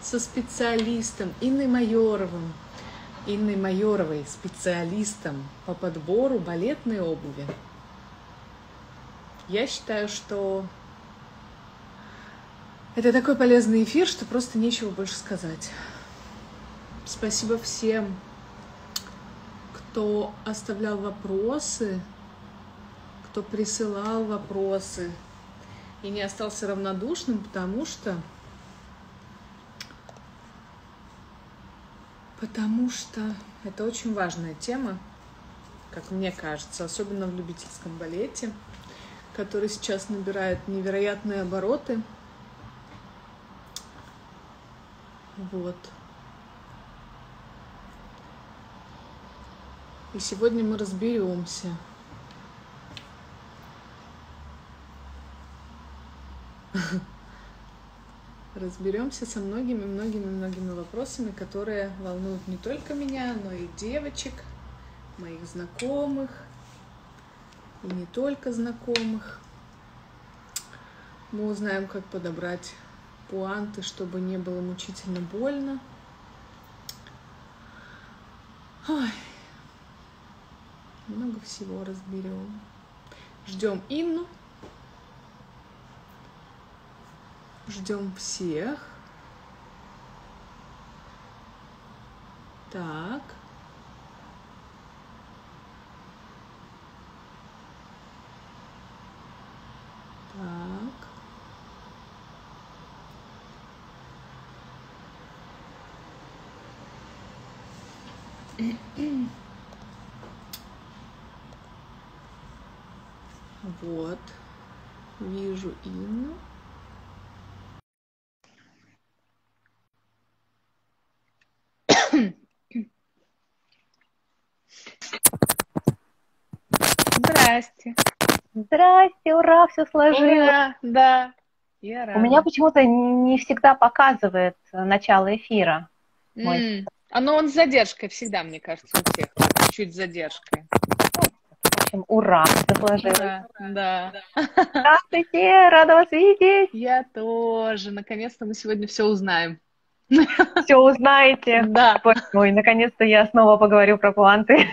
со специалистом Инной Майоровой, специалистом по подбору балетной обуви. Я считаю, что это такой полезный эфир, что просто нечего больше сказать. Спасибо всем, кто оставлял вопросы, кто присылал вопросы и не остался равнодушным, потому что это очень важная тема, как мне кажется, особенно в любительском балете, который сейчас набирает невероятные обороты. Вот. И сегодня мы разберемся. Разберемся со многими вопросами, которые волнуют не только меня, но и девочек, моих знакомых, и не только знакомых. Мы узнаем, как подобрать пуанты, чтобы не было мучительно больно. Ой. Много всего разберем. Ждем Инну. Ждем всех. Так. Так. Вот. Вижу Инну. Здрасте. Здрасте, ура, все сложилось. Ура, да. Я рада. У меня почему-то не всегда показывает начало эфира. Оно он с задержкой всегда, мне кажется, у всех. Чуть с задержкой. В общем, ура, все сложилось. Да. Здравствуйте, рада вас видеть. Я тоже. Наконец-то мы сегодня все узнаем. Все узнаете. Да. Ой, наконец-то я снова поговорю про пуанты.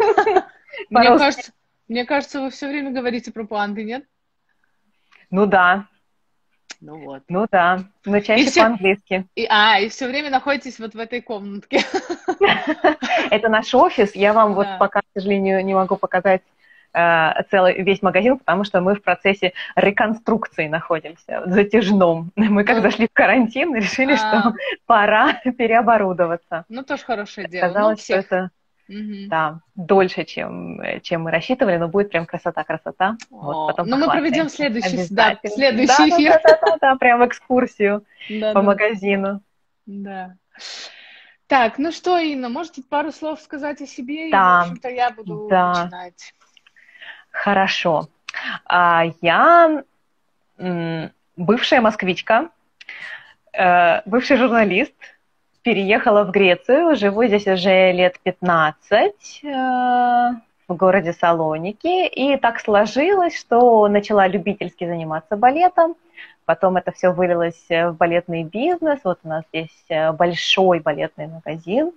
Мне кажется, вы все время говорите про пуанты, нет? Ну да. Ну вот. Ну да. Но чаще по-английски. И все время находитесь вот в этой комнатке. Это наш офис. Я вам вот пока, к сожалению, не могу показать весь магазин, потому что мы в процессе реконструкции находимся, в затяжном. Мы как зашли в карантин, решили, что пора переоборудоваться. Ну, тоже хорошее дело. Казалось, что это дольше, чем мы рассчитывали, но будет прям красота. Вот, потом мы проведем следующий эфир. Да, прям экскурсию по магазину. Да. Так, ну что, Инна, можете пару слов сказать о себе? И, в общем-то, я буду начинать. Хорошо. Я бывшая москвичка, бывший журналист, переехала в Грецию, живу здесь уже лет 15 в городе Салоники, и так сложилось, что начала любительски заниматься балетом, потом это все вылилось в балетный бизнес, вот у нас здесь большой балетный магазин,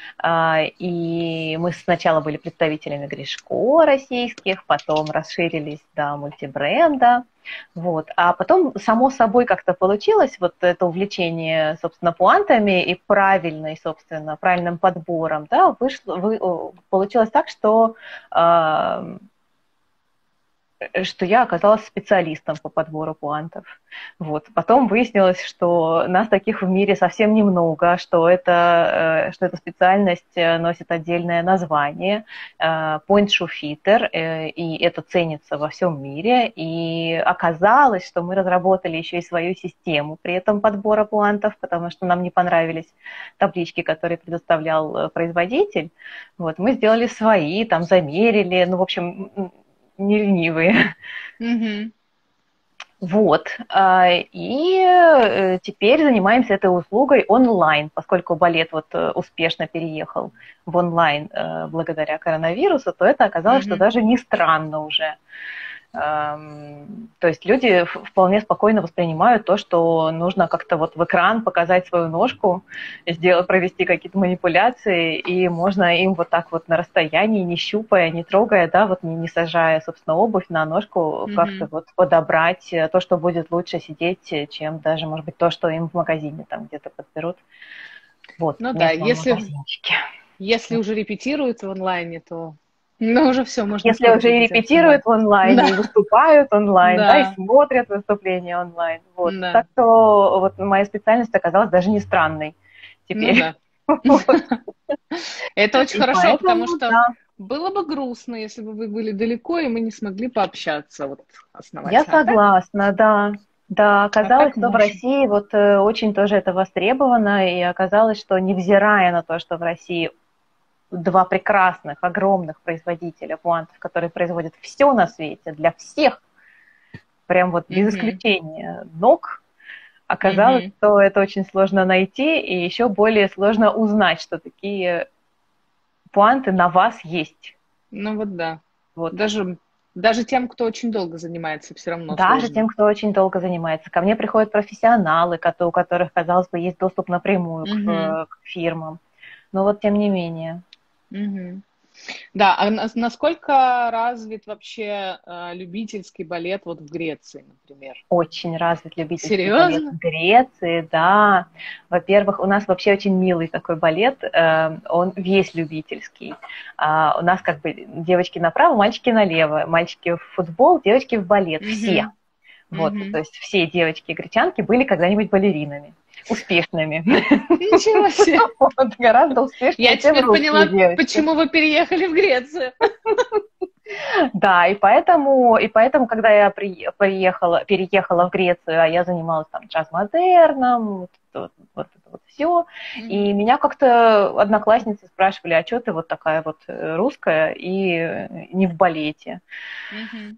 и мы сначала были представителями Гришко российских, потом расширились до мультибренда, вот. А потом само собой как-то получилось вот это увлечение, собственно, пуантами и правильным подбором, да, получилось так, что я оказалась специалистом по подбору пуантов. Вот. Потом выяснилось, что нас таких в мире совсем немного, что эта специальность носит отдельное название Point Shoe Fitter, и это ценится во всем мире. И оказалось, что мы разработали еще и свою систему при этом подбора пуантов, потому что нам не понравились таблички, которые предоставлял производитель. Вот. Мы сделали свои, там замерили, в общем, не ленивые. Вот. И теперь занимаемся этой услугой онлайн, поскольку балет вот успешно переехал в онлайн благодаря коронавирусу, то это оказалось, что даже не странно уже. То есть люди вполне спокойно воспринимают то, что нужно как-то вот в экран показать свою ножку, провести какие-то манипуляции, и можно им вот так вот на расстоянии, не щупая, не трогая, да, вот не сажая, собственно, обувь на ножку, как-то вот подобрать то, что будет лучше сидеть, чем даже, может быть, то, что им в магазине там где-то подберут. Вот, Ну в да, местном магазинчике. если уже репетируют в онлайне, то ну, уже все, можно Если уже и пробовать эти репетируют автоматы. в онлайне, и Да, выступают онлайн, да, и да, смотрят выступления онлайн. Вот. Так да, что вот моя специальность оказалась даже не странной ну теперь. да. Вот. Это очень И хорошо, потому поэтому, что да, было бы грустно, если бы вы были далеко, и мы не смогли пообщаться вот я основательно. согласна, да. Да, А так оказалось, что в можем. России вот очень тоже это востребовано, и оказалось, что невзирая на то, что в России два прекрасных, огромных производителя пуантов, которые производят все на свете, для всех, прям вот без Мгм, исключения ног, оказалось, мгм. что это очень сложно найти, и еще более сложно узнать, что такие пуанты на вас есть. Ну вот да. Вот. Даже тем, кто очень долго занимается, все равно Даже сложно. тем, кто очень долго занимается. Ко мне приходят профессионалы, у которых, казалось бы, есть доступ напрямую Мгм, к фирмам. Но вот тем не менее. мгм. Да, а насколько развит вообще любительский балет вот в Греции, например? Очень развит любительский балет Серьезно? в Греции, да. Во-первых, у нас вообще очень милый такой балет, он весь любительский. У нас как бы девочки направо, мальчики налево, мальчики в футбол, девочки в балет, все. Мгм, Вот, то мгм. есть все девочки-гречанки были когда-нибудь балеринами, успешными. Ничего себе! Вот, гораздо Я успешнее, чем теперь русские поняла, девочки. почему вы переехали в Грецию. Да, и поэтому, когда я переехала в Грецию, а я занималась там джаз-модерном, вот это вот все, и Мгм, меня как-то одноклассницы спрашивали, а что ты вот такая вот русская и не в балете? мгм.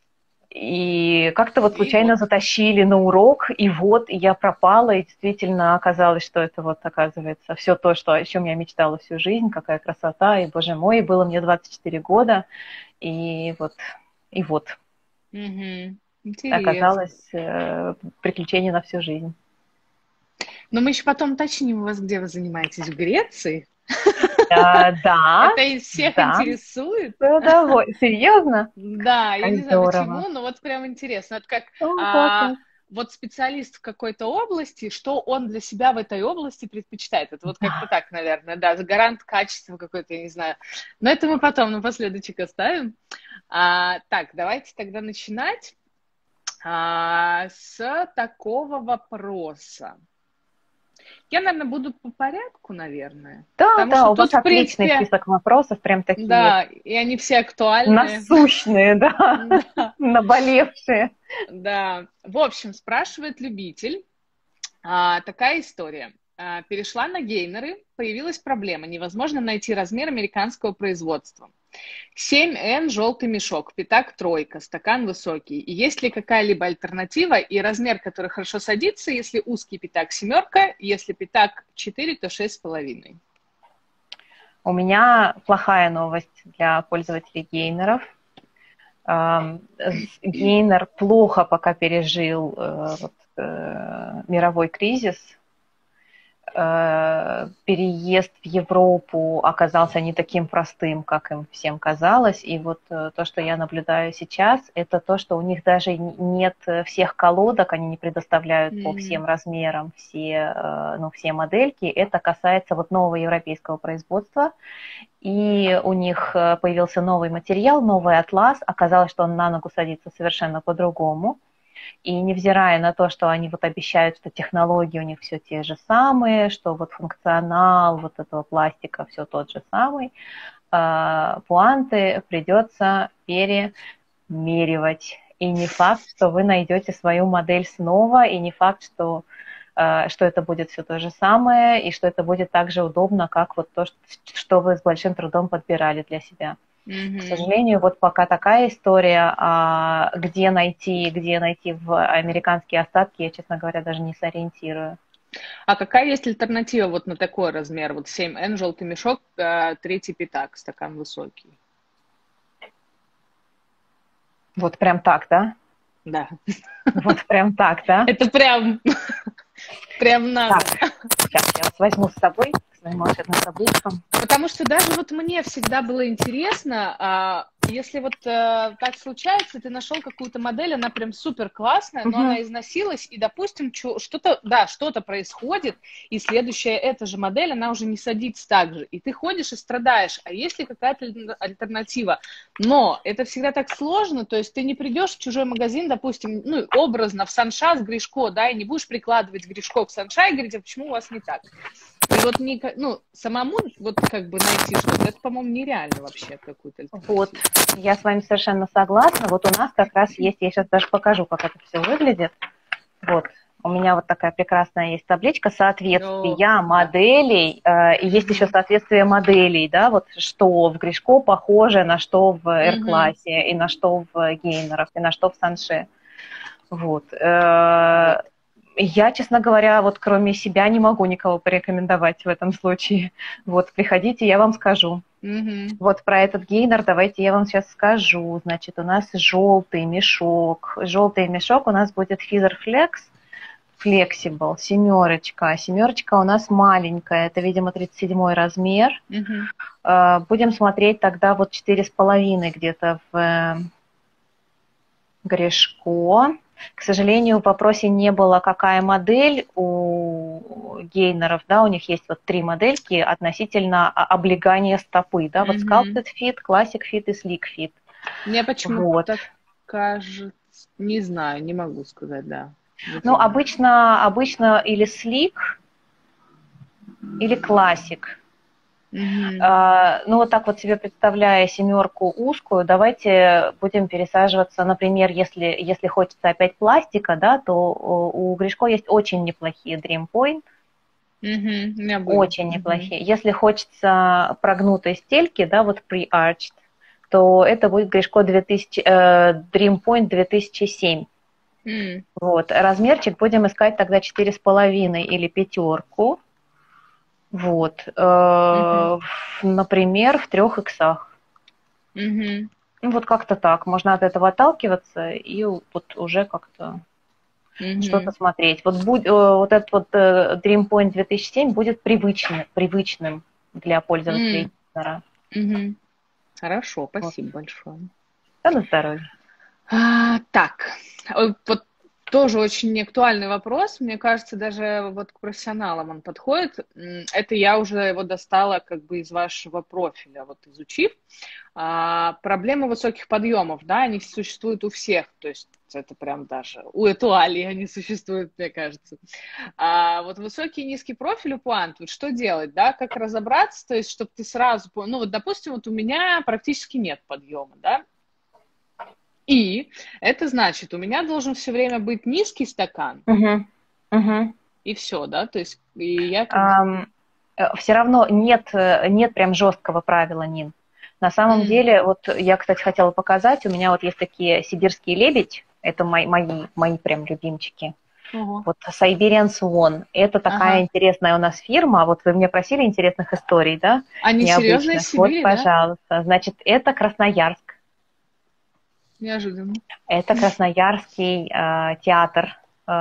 И как-то вот И случайно вот. затащили на урок, и я пропала, и действительно оказалось, что это вот, оказывается, все то, о чем я мечтала всю жизнь, какая красота, и, боже мой, и было мне 24 года, и вот, и вот Мгм. Интересно. оказалось приключение на всю жизнь. Но мы еще потом уточним у вас, где вы занимаетесь в Греции. Да, Это из всех да, интересует. серьезно? Да, я Как не знаю здорово. почему, но вот прям интересно. Это как О, а, классно. вот специалист в какой-то области, что он для себя в этой области предпочитает. Это вот как-то Да. так, наверное, да, гарант качества какой-то, я не знаю. Но это мы потом напоследочек оставим. Так, давайте тогда начинать с такого вопроса. Я, наверное, буду по порядку, наверное. Да, Потому да, что у вас тут, в отличный принципе, список вопросов, прям такие да, и они все актуальные. насущные, да, Да, наболевшие. да. В общем, спрашивает любитель. Такая история. Перешла на гейнеры, появилась проблема. Невозможно найти размер американского производства. 7N желтый мешок, пятак тройка, стакан высокий. И есть ли какая-либо альтернатива и размер, который хорошо садится, если узкий пятак семерка, если пятак 4, то 6,5. У меня плохая новость для пользователей гейнеров. Гейнер плохо пока пережил мировой кризис. Переезд в Европу оказался не таким простым, как им всем казалось. И вот то, что я наблюдаю сейчас, это то, что у них даже нет всех колодок, они не предоставляют по всем размерам все модельки. Это касается вот нового европейского производства. И у них появился новый материал, новый атлас. Оказалось, что он на ногу садится совершенно по-другому. И невзирая на то, что они вот обещают, что технологии у них все те же самые, что вот функционал вот этого пластика все тот же самый, пуанты придется перемеривать. И не факт, что вы найдете свою модель снова, и не факт, что это будет все то же самое, и что это будет так же удобно, как вот то, что вы с большим трудом подбирали для себя. К Мгм. сожалению, вот пока такая история, где найти в американские остатки, я, честно говоря, даже не сориентирую. А какая есть альтернатива вот на такой размер? Вот 7N, желтый мешок, третий пятак, стакан высокий. Вот прям так, да? Да. Вот прям так, да? Это прям надо. Так, сейчас я вас возьму с собой, к своим волшебным табличкам. Потому что даже вот мне всегда было интересно, если вот так случается, ты нашел какую-то модель, она прям супер классная, но она износилась, и, допустим, что-то происходит, и следующая эта же модель, она уже не садится так же, и ты ходишь и страдаешь, а есть ли какая-то альтернатива? Но это всегда так сложно, то есть ты не придешь в чужой магазин, допустим, ну, образно, в Санша с Гришко, да, и не будешь прикладывать Гришко к Санша и говорить, а почему у вас не так? И вот самому вот как бы найти что-то, это, по-моему, нереально вообще какую-то альтернативу. Вот, я с вами совершенно согласна. Вот у нас как раз есть, я сейчас даже покажу, как это все выглядит. Вот, у меня вот такая прекрасная есть табличка соответствия моделей. И есть еще соответствие моделей, да, вот что в Гришко похоже на что в R-классе, и на что в Гейнерах, и на что в Санше. Вот. Я, честно говоря, вот кроме себя не могу никого порекомендовать в этом случае. Вот, приходите, я вам скажу. Вот про этот гейнер давайте я вам сейчас скажу. Значит, у нас желтый мешок. Желтый мешок у нас будет Feather Flex Flexible, семерочка. Семерочка у нас маленькая, это, видимо, 37 размер. Будем смотреть тогда вот 4,5 где-то в Гришко. К сожалению, в вопросе не было, какая модель у гейнеров, да, у них есть вот 3 модельки относительно облегания стопы, да, вот Sculpted Fit, Classic Fit и Sleek Fit. Мне почему-то так кажется, не знаю, не могу сказать, да. Ну, обычно или Sleek, или Classic. Ну, вот так вот себе представляя семерку узкую, давайте будем пересаживаться, например, если хочется опять пластика, да, то у Гришко есть очень неплохие Dream Point. Очень неплохие. Если хочется прогнутой стельки, да, вот pre-arched, то это будет Гришко Dream Point 2007. Вот, размерчик будем искать тогда 4,5 или 5. Вот, например, в 3 иксах. Ну, вот как-то так. Можно от этого отталкиваться и вот уже как-то что-то смотреть. Вот этот вот Dream Point 2007 будет привычным для пользователей. Хорошо, спасибо большое. Да, на здоровье. Так, вот тоже очень актуальный вопрос. Мне кажется, даже вот к профессионалам он подходит. Это я уже его достала как бы из вашего профиля, вот изучив. Проблемы высоких подъемов, да, они существуют у всех. То есть это прям даже у Этуали они существуют, мне кажется. Вот высокий и низкий профиль у пуант, вот что делать, да, как разобраться, то есть чтобы ты сразу... Ну вот, допустим, вот у меня практически нет подъема, да, и это значит, у меня должен все время быть низкий стакан, и все, да, то есть и я... Все равно нет прям жесткого правила, Нин. На самом деле, вот я, кстати, хотела показать, у меня вот есть такие сибирские лебедь, это мои прям любимчики. Вот Siberian Swan, это такая интересная у нас фирма, вот вы меня просили интересных историй, да? Они серьезно из Сибири, вот, пожалуйста, да? Значит, это Красноярск. Неожиданно. Это Красноярский театр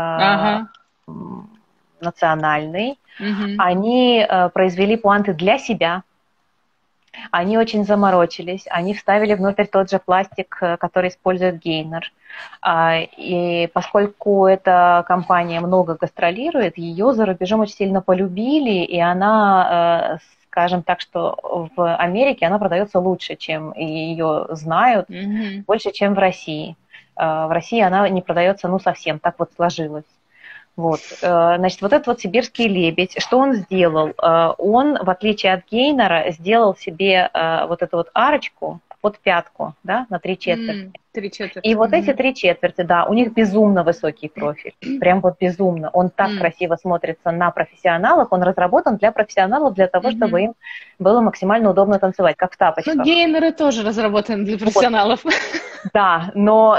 национальный. Они произвели пуанты для себя. Они очень заморочились. Они вставили внутрь тот же пластик, который использует гейнер. И поскольку эта компания много гастролирует, ее за рубежом очень сильно полюбили, и она, скажем так, что в Америке она продается лучше, чем ее знают, больше, чем в России. В России она не продается, ну, совсем, так вот сложилось. Вот, значит, вот этот вот сибирский лебедь, что он сделал? Он, в отличие от гейнера, сделал себе вот эту вот арочку под пятку, да, на 3/4. 3/4. И вот эти 3/4, да, у них безумно высокий профиль, прям вот безумно. Он так красиво смотрится на профессионалах, он разработан для профессионалов, для того, чтобы им было максимально удобно танцевать, как в тапочках. Ну, гейнеры тоже разработаны для профессионалов. Вот. Да, но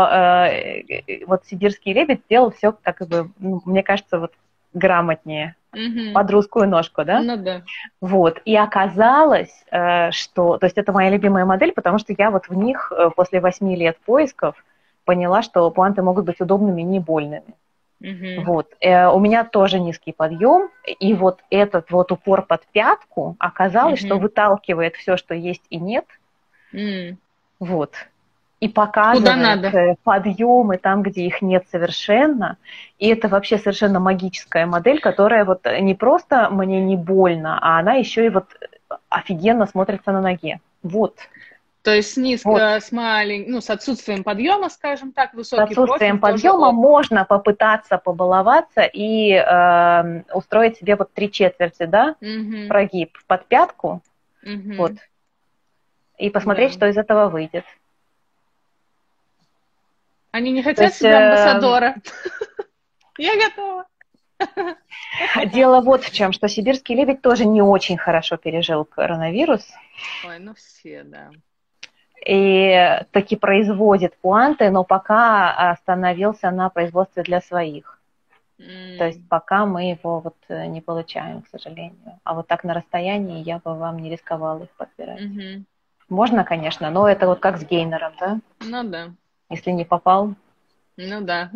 вот сибирский лебедь сделал все, как бы, мне кажется, вот грамотнее. под русскую ножку, да? Ну да. Вот, и оказалось, что, то есть это моя любимая модель, потому что я вот в них после 8 лет поисков поняла, что пуанты могут быть удобными и не больными. Вот, у меня тоже низкий подъем, и вот этот вот упор под пятку оказалось, что выталкивает все, что есть и нет, вот, и показывает подъемы там, где их нет совершенно, и это вообще совершенно магическая модель, которая вот не просто мне не больно, а она еще и вот офигенно смотрится на ноге, вот. То есть низко, вот. С отсутствием подъема, скажем так, высокий профиль. С отсутствием подъема можно попытаться побаловаться и устроить себе вот 3/4, да, прогиб под пятку, вот, и посмотреть, что из этого выйдет. Они не хотят себе амбассадора? Я готова. Дело вот в чем, что сибирский лебедь тоже не очень хорошо пережил коронавирус. Ой, ну все, да. И таки производит пуанты, но пока остановился на производстве для своих. То есть пока мы его вот не получаем, к сожалению. А вот так на расстоянии я бы вам не рисковала их подбирать. Можно, конечно, но это вот как с гейнером, да? Ну да. Если не попал. Ну да.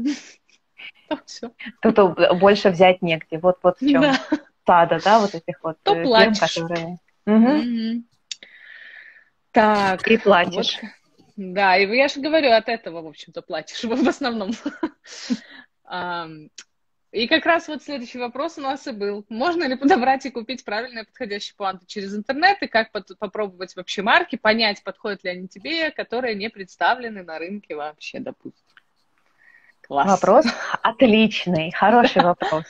Тут больше взять негде. Вот в чем стадо, да, вот этих вот фирм, которые... Так. И платишь. Вот, да, и я же говорю, от этого, в общем-то, платишь в основном. И как раз вот следующий вопрос у нас и был. Можно ли подобрать и купить правильные подходящие пуанты через интернет? И как попробовать вообще марки, понять, подходят ли они тебе, которые не представлены на рынке вообще, допустим? Класс. Вопрос отличный, хороший вопрос.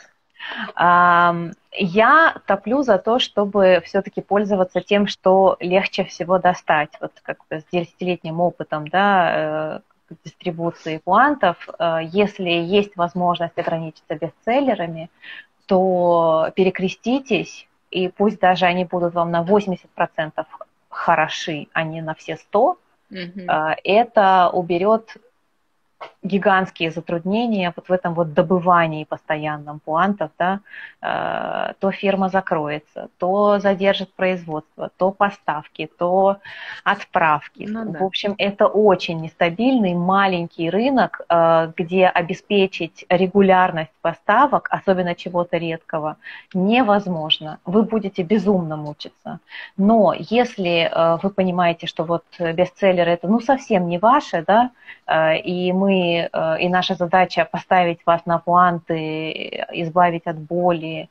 Я топлю за то, чтобы все-таки пользоваться тем, что легче всего достать. Вот как бы с 10-летним опытом, да, дистрибуции пуантов, если есть возможность ограничиться бестселлерами, то перекреститесь, и пусть даже они будут вам на 80% хороши, а не на все 100%, это уберет гигантские затруднения вот в этом вот добывании постоянном пуантов, да, то фирма закроется, то задержит производство, то поставки, то отправки. Ну, да. В общем, это очень нестабильный маленький рынок, где обеспечить регулярность поставок, особенно чего-то редкого, невозможно. Вы будете безумно мучиться. Но если вы понимаете, что вот бестселлер это ну совсем не ваше, да, и наша задача поставить вас на пуанты, избавить от боли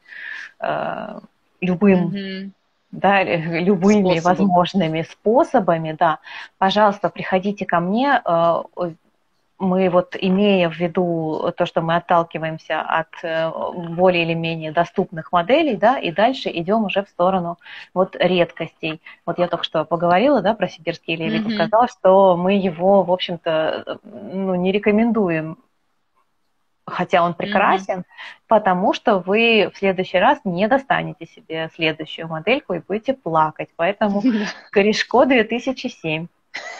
любыми возможными способами, да, пожалуйста, приходите ко мне. Мы вот, имея в виду то, что мы отталкиваемся от более или менее доступных моделей, да, и дальше идем уже в сторону вот редкостей. Вот я только что поговорила, да, про сибирский лебедь и сказала, что мы его, в общем-то, ну, не рекомендуем, хотя он прекрасен, потому что вы в следующий раз не достанете себе следующую модельку и будете плакать. Поэтому корешко 2007.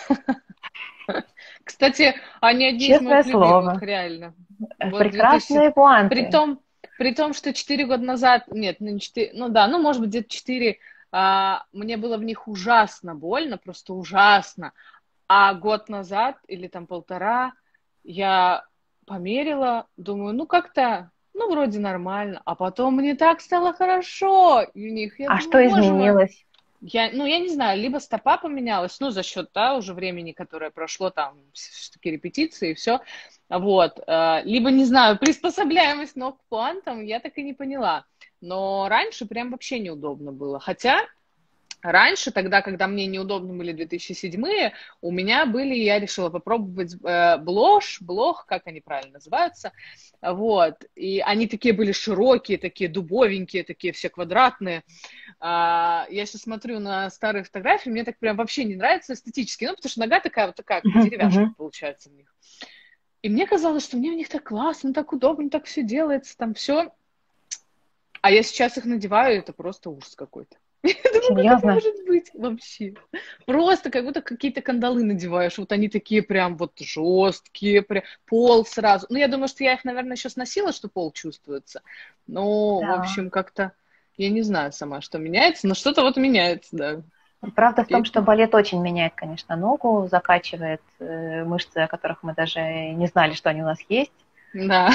Кстати, они одни из моих любимых, реально. Прекрасные пуанты. При том, что 4 года назад, нет, не 4, ну да, ну может быть где-то 4, мне было в них ужасно больно, просто ужасно. А год назад или там 1,5 я померила, думаю, ну как-то, ну вроде нормально. А потом мне так стало хорошо в них. Что изменилось? Я не знаю, либо стопа поменялась, ну, за счет, да, уже времени, которое прошло, там, все-таки репетиции и все, вот, либо, не знаю, приспособляемость ног к пуантам, я так и не поняла, но раньше прям вообще неудобно было, хотя раньше, тогда, когда мне неудобно были 2007-е, у меня были, я решила попробовать блох, как они правильно называются, вот, и они такие были широкие, такие дубовенькие, такие все квадратные. Я сейчас смотрю на старые фотографии, мне так прям вообще не нравится эстетически, ну, потому что нога такая вот такая, как деревяшка получается в них. И мне казалось, что мне в них так классно, так удобно, так все делается, там все. А я сейчас их надеваю, и это просто ужас какой-то. Я думаю, как это Серьезно? может быть вообще? Просто как будто какие-то кандалы надеваешь. Вот они такие прям вот жесткие, прям пол сразу. Ну, я думаю, что я их, наверное, еще сносила, что пол чувствуется. Ну, в Да. общем, как-то я не знаю сама, что меняется, но что-то вот меняется, да. Правда в том, что Теперь, балет очень меняет, конечно, ногу, закачивает мышцы, о которых мы даже не знали, что они у нас есть. да.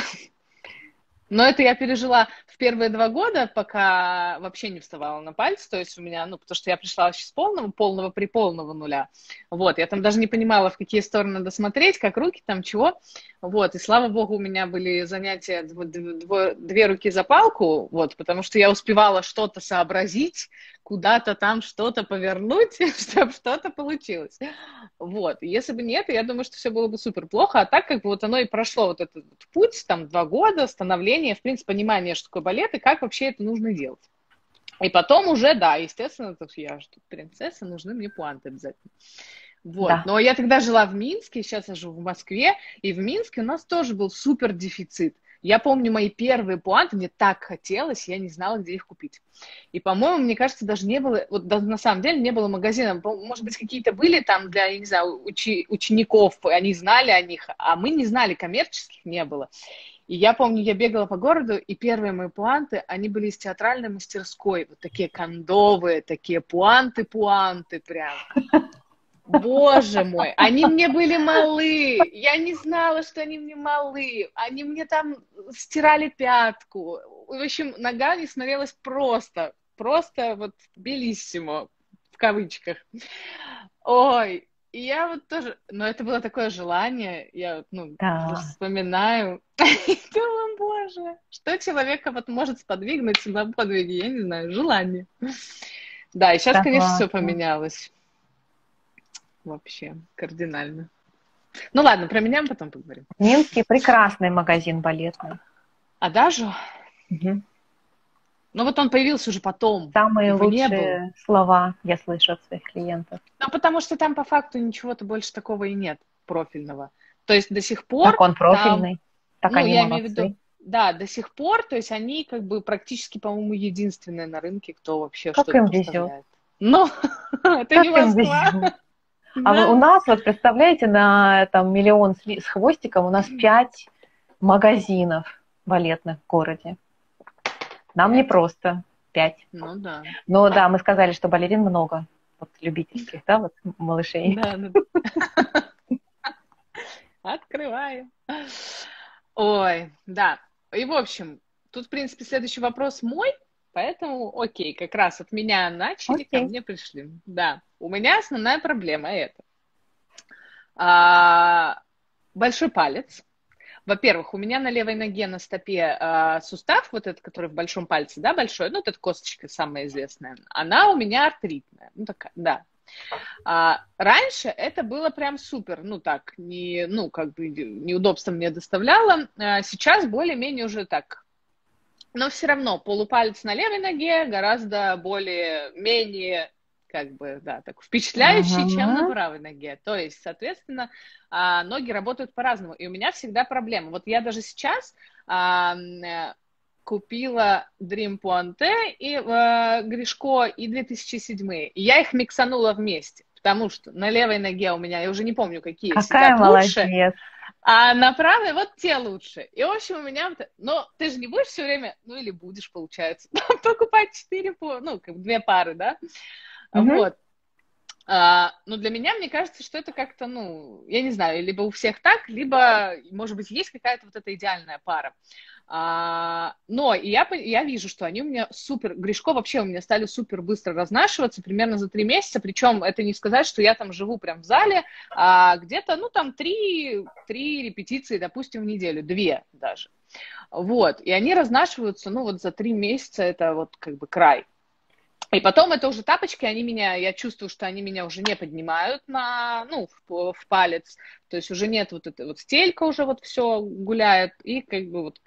Но это я пережила в первые 2 года, пока вообще не вставала на пальцы. То есть у меня, ну, потому что я пришла вообще с полного при полного нуля. Вот, я там даже не понимала, в какие стороны надо смотреть, как руки там, чего. Вот, и слава богу, у меня были занятия 2 руки за палку, вот, потому что я успевала что-то сообразить, куда-то там что-то повернуть, чтобы что-то получилось. Вот, если бы нет, я думаю, что все было бы супер плохо, а так как бы вот оно и прошло вот этот вот путь, там 2 года, становление, в принципе, понимание, что такое балет и как вообще это нужно делать. И потом уже, да, естественно, я же тут принцесса, нужны мне пуанты обязательно. Вот, Да. но я тогда жила в Минске, сейчас я живу в Москве, и в Минске у нас тоже был супер дефицит. Я помню мои первые пуанты, мне так хотелось, я не знала, где их купить. И, по-моему, мне кажется, даже не было, вот даже на самом деле не было магазина. Может быть, какие-то были там для, я не знаю, учеников, они знали о них, а мы не знали, коммерческих не было. И я помню, я бегала по городу, и первые мои пуанты, они были из театральной мастерской. Вот такие кондовые, такие пуанты прям. Боже мой, они мне были малы, я не знала, что они мне малы, они мне там стирали пятку, в общем, нога не смотрелась просто вот белиссимо, в кавычках. Ой, и я вот тоже, но это было такое желание, я вот, ну, даже Да. вспоминаю, и думаю, боже, что человека вот может сподвигнуть на подвиги, я не знаю, желание. Да, и сейчас, конечно, все Согласна. поменялось. Вообще, кардинально. Ну ладно, про меня мы потом поговорим. В Минске прекрасный магазин балетный. А даже, Мгм. ну вот он появился уже потом, Самые его не было. лучшие слова я слышу от своих клиентов. Ну, потому что там по факту ничего-то больше такого и нет профильного. То есть до сих пор Так он там, профильный, так ну, они я имею в виду, молодцы. да, до сих пор, то есть они как бы практически, по-моему, единственные на рынке, кто вообще Как что-то им везет, поставляет. Но это не как им Москва. везет. А у Да. нас, вот представляете, на там миллион с хвостиком у нас 5 магазинов балетных в городе. Нам не 5? просто 5. Ну да. Но да, мы сказали, что балерин много, вот любительских, да, вот малышей. Да, да. Открываю. Ой, да. И, в общем, тут, в принципе, следующий вопрос мой, поэтому, окей, как раз от меня начали, ко Окей. мне пришли. Да, у меня основная проблема это. А, большой палец. Во-первых, у меня на левой ноге на стопе сустав, вот этот, который в большом пальце, да, большой, ну, вот эта косточка самая известная, она у меня артритная. Ну, такая, да. Раньше это было прям супер, ну так, не, ну как бы неудобство мне доставляло. Сейчас более-менее уже так. Но все равно полупалец на левой ноге гораздо более-менее как бы, да, так впечатляющий, чем на Мгм. правой ноге. То есть, соответственно, ноги работают по-разному. И у меня всегда проблема. Вот я даже сейчас купила Dream Puente и Гришко и 2007. И я их миксанула вместе, потому что на левой ноге у меня, я уже не помню, какие Какая сидят лучше, молодец. а на правой вот те лучше. И, в общем, у меня... Но ты же не будешь все время, ну или будешь, получается, покупать 4, ну, как бы 2 пары, да? Мгм. Вот. Но для меня, мне кажется, что это как-то, ну, я не знаю, либо у всех так, либо, может быть, есть какая-то вот эта идеальная пара. Но я вижу, что они у меня супер, Гришко вообще у меня стали супер быстро разнашиваться, примерно за 3 месяца, причем это не сказать, что я там живу прям в зале, а где-то, ну, там 3 репетиции, допустим, в неделю, 2 даже. Вот, и они разнашиваются, ну, вот за 3 месяца это вот как бы край. И потом это уже тапочки, я чувствую, что они меня уже не поднимают ну, в палец, то есть уже нет вот этой вот стелька уже вот все гуляет, и как бы вот...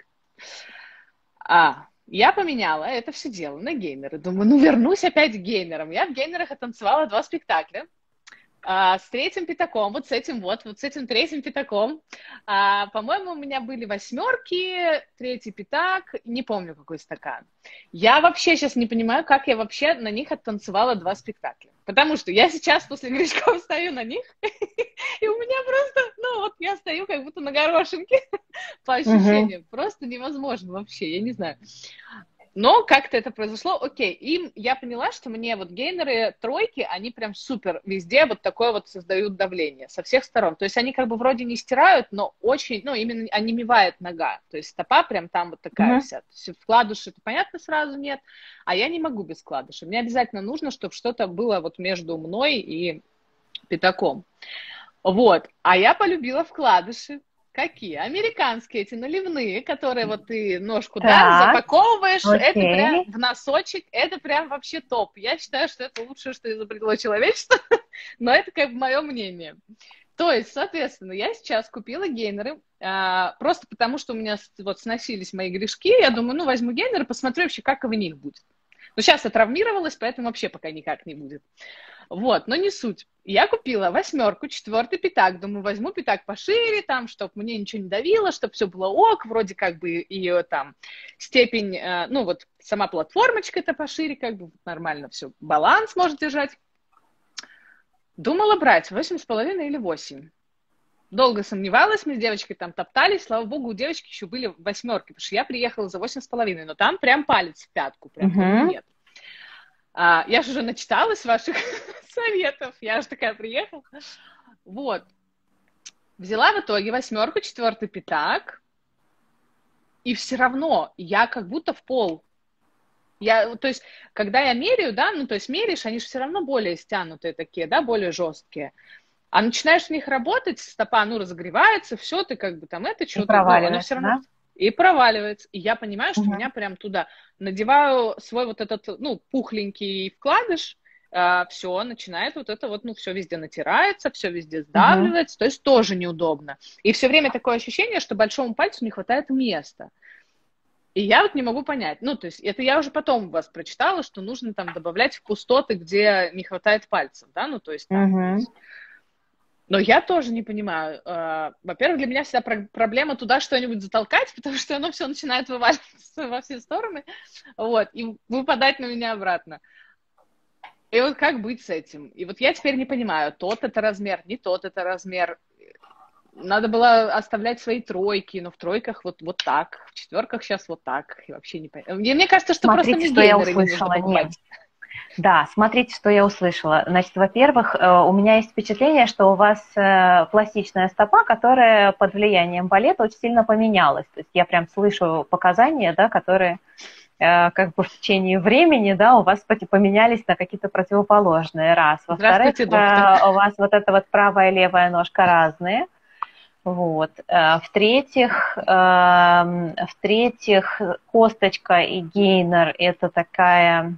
Я поменяла это все дело на гейнеры. Думаю, ну вернусь опять к гейнерам. Я в гейнерах оттанцевала 2 спектакля. с третьим пятаком, вот с этим третьим пятаком. По-моему, у меня были 8, третий пятак, не помню, какой стакан. Я вообще сейчас не понимаю, как я вообще на них оттанцевала 2 спектакля. Потому что я сейчас после Гришков стою на них, и у меня просто, ну вот я стою как будто на горошинке, по ощущениям. Просто невозможно вообще, я не знаю. Но как-то это произошло, окей. И я поняла, что мне вот гейнеры тройки, они прям супер везде вот такое вот создают давление со всех сторон. То есть они как бы вроде не стирают, но очень, ну, именно онемевает нога. То есть стопа прям там вот такая вся. То есть вкладыши, это понятно, сразу нет. А я не могу без вкладыши. Мне обязательно нужно, чтобы что-то было вот между мной и пятаком. Вот. А я полюбила вкладыши. Какие? Американские эти наливные, которые вот ты ножку, да, запаковываешь, это прям в носочек, это прям вообще топ. Я считаю, что это лучшее, что изобрело человечество, но это как бы мое мнение. То есть, соответственно, я сейчас купила гейнеры, просто потому что у меня вот сносились мои грешки, я думаю, ну, возьму гейнеры, посмотрю вообще, как в них будет. Но сейчас я травмировалась, поэтому вообще пока никак не будет. Вот, но не суть. Я купила 8, 4 пятак. Думаю, возьму пятак пошире, там, чтобы мне ничего не давило, чтобы все было ок. Вроде как бы ее там степень, ну вот сама платформочка-то пошире, как бы нормально все. Баланс может держать. Думала брать 8,5 или 8. Долго сомневалась, мы с девочкой там топтались. Слава богу, у девочки еще были 8, потому что я приехала за 8,5. Но там прям палец в пятку, прям нет. Я же уже начиталась ваших советов, я же такая приехала. Вот. Взяла в итоге 8, 4 пятак, и все равно я как будто в пол. То есть, когда я меряю, да, ну, то есть меряешь, они же все равно более стянутые такие, да, более жесткие. А начинаешь в них работать, стопа, ну, разогревается, все, ты как бы там это что-то, но оно все равно... Да? И проваливается. И я понимаю, что меня прям туда надеваю свой вот этот, ну, пухленький вкладыш, все, начинает вот это вот, ну, все везде натирается, все везде сдавливается, то есть тоже неудобно. И все время такое ощущение, что большому пальцу не хватает места. И я вот не могу понять, ну, то есть это я уже потом у вас прочитала, что нужно там добавлять в пустоты, где не хватает пальцев, да, ну, то есть там... Но я тоже не понимаю. Во-первых, для меня всегда проблема туда что-нибудь затолкать, потому что оно все начинает вываливаться во все стороны, вот, и выпадать на меня обратно. И вот как быть с этим? И вот я теперь не понимаю, тот это размер, не тот это размер. Надо было оставлять свои тройки, но в тройках вот так, в 4 сейчас вот так. И вообще не понимаю. Мне кажется, что Смотрите, просто не что я гейнеры не нужно покупать. Да, смотрите, что я услышала. Значит, во-первых, у меня есть впечатление, что у вас пластичная стопа, которая под влиянием балета очень сильно поменялась. То есть я прям слышу показания, да, которые как бы в течение времени, да, у вас поменялись на какие-то противоположные. Раз. Во-вторых, у вас вот эта вот правая и левая ножка разные. Вот. В-третьих, косточка и гейнер – это такая...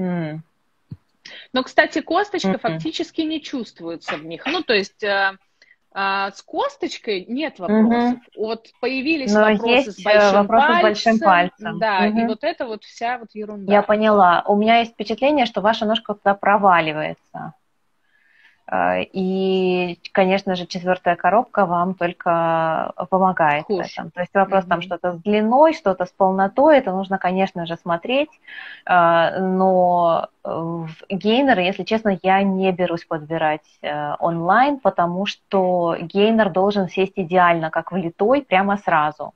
Но, кстати, косточка фактически не чувствуется в них. Ну, то есть с косточкой нет вопросов. Вот появились вопросы с большим пальцем. Да, и вот это вот вся вот ерунда. Я поняла. У меня есть впечатление, что ваша ножка туда проваливается. И, конечно же, 4 коробка вам только помогает в этом. То есть вопрос там что-то с длиной, что-то с полнотой, это нужно, конечно же, смотреть. Но гейнеры, если честно, я не берусь подбирать онлайн, потому что гейнер должен сесть идеально, как влитой, прямо сразу.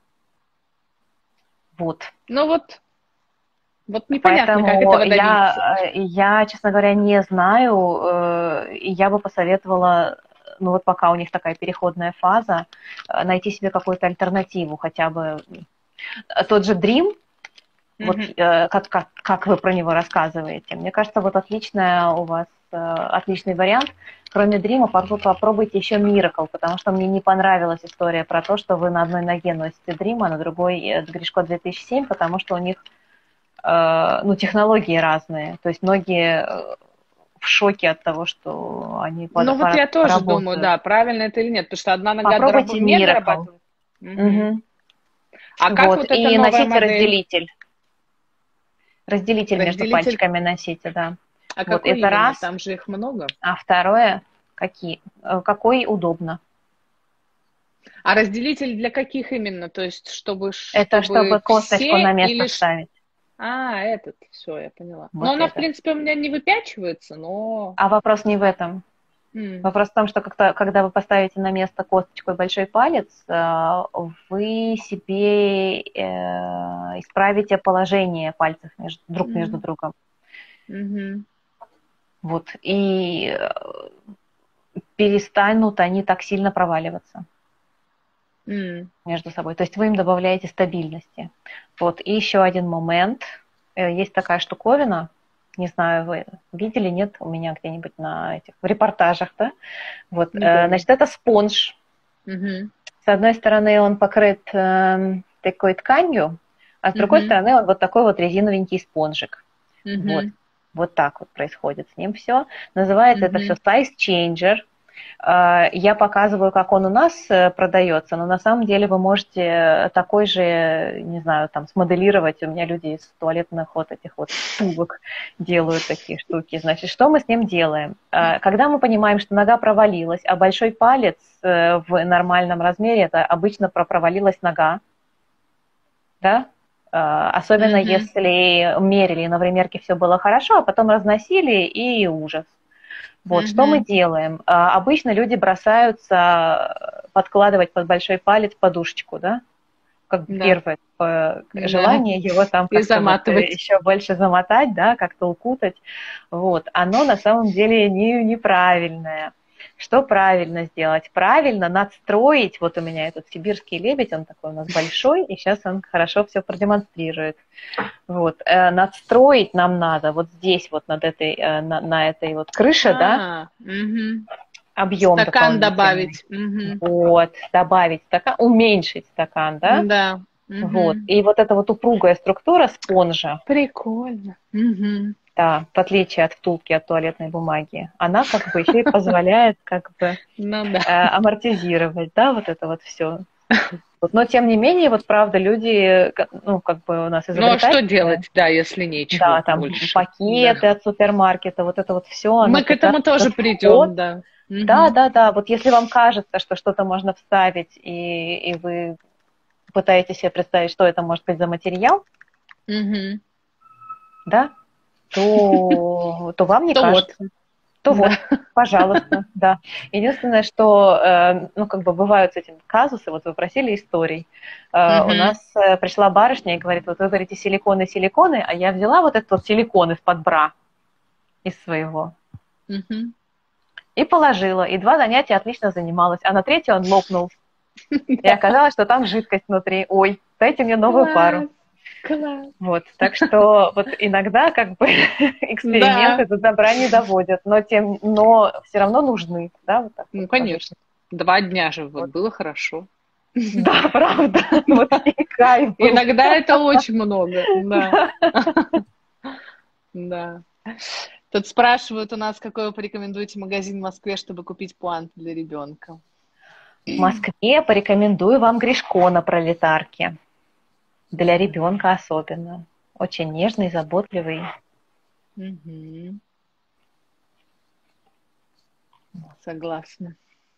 Вот. Ну вот непонятно, поэтому как этого добиться. Я, честно говоря, не знаю. Я бы посоветовала, ну вот пока у них такая переходная фаза, найти себе какую-то альтернативу, хотя бы тот же Dream, вот, как вы про него рассказываете. Мне кажется, вот у вас отличный вариант. Кроме Dream, попробуйте еще Miracle, потому что мне не понравилась история про то, что вы на одной ноге носите Dream, а на другой Гришко 2007, потому что у них технологии разные. То есть многие в шоке от того, что они Ну вот я тоже думаю, да, правильно это или нет, потому что одна нога не дорабатывает. А как вот это и носите модель? Разделитель между пальчиками носите, да. А вот какой это раз. Там же их много. А второе, Какой удобно. А разделитель для каких именно? То есть, Это чтобы косточку все на место или... вставить. этот, все, я поняла. Но Вот она, в это. принципе, у меня не выпячивается, но... А вопрос не в этом. Вопрос в том, что когда вы поставите на место косточку и большой палец, вы себе исправите положение пальцев друг между другом. Вот. И перестанут они так сильно проваливаться между собой. То есть вы им добавляете стабильности. Вот. И еще один момент. Есть такая штуковина, не знаю, вы видели, нет, у меня где-нибудь на этих репортажах, да? Вот. Значит, это спонж. С одной стороны он покрыт такой тканью, а с другой стороны он вот такой вот резиновенький спонжик. Вот. Вот так вот происходит с ним все. Называется это все size changer. Я показываю, как он у нас продается, но на самом деле вы можете такой же, не знаю, там смоделировать. У меня люди из туалетных вот этих вот штук делают такие штуки. Значит, что мы с ним делаем? Когда мы понимаем, что нога провалилась, а большой палец в нормальном размере, это обычно провалилась нога, да? Особенно если мерили, на примерке все было хорошо, а потом разносили, и ужас. Вот, что мы делаем? Обычно люди бросаются подкладывать под большой палец подушечку, да? Как первое желание его там как-то вот еще больше замотать, да, как-то укутать. Вот, оно на самом деле неправильное. Что правильно сделать? Правильно надстроить, вот у меня этот сибирский лебедь, он такой у нас большой, и сейчас он хорошо все продемонстрирует. Вот. Надстроить нам надо вот здесь, вот над этой, на этой вот крыше, да, объем стакан добавить. Вот, добавить стакан, уменьшить стакан, да? Да. Вот. И вот эта вот упругая структура спонжа. Прикольно. Да, в отличие от втулки от туалетной бумаги, она как бы еще и позволяет как бы амортизировать, да, вот это вот все. Но тем не менее, вот правда, люди, ну, как бы у нас изобретатели. Ну, а что делать, да, если нечего да, там больше? пакеты от супермаркета, вот это вот все. Мы к этому тоже придем, да. Да. Вот если вам кажется, что что-то можно вставить, и вы пытаетесь себе представить, что это может быть за материал, да, то вам не кажется. Вот, пожалуйста, да. Единственное, что, ну, как бы бывают с этим казусы, вот вы просили историй. У нас пришла барышня и говорит, вот вы говорите силиконы, а я взяла вот этот вот силикон из-под бра, из своего, и положила, и 2 занятия отлично занималась, а на 3-е он лопнул. И оказалось, что там жидкость внутри. Ой, дайте мне новую пару. Класс. Вот, так что вот иногда как бы эксперименты до добра не доводят, но все равно нужны, да, вот так. Ну, конечно. 2 дня же вот было хорошо. Да, правда. Вот и кайф был. Иногда это очень много, да. Да. Тут спрашивают у нас, какой вы порекомендуете магазин в Москве, чтобы купить пуанты для ребенка. В Москве порекомендую вам Гришко на Пролетарке. Для ребенка особенно. Очень нежный, заботливый. Согласна.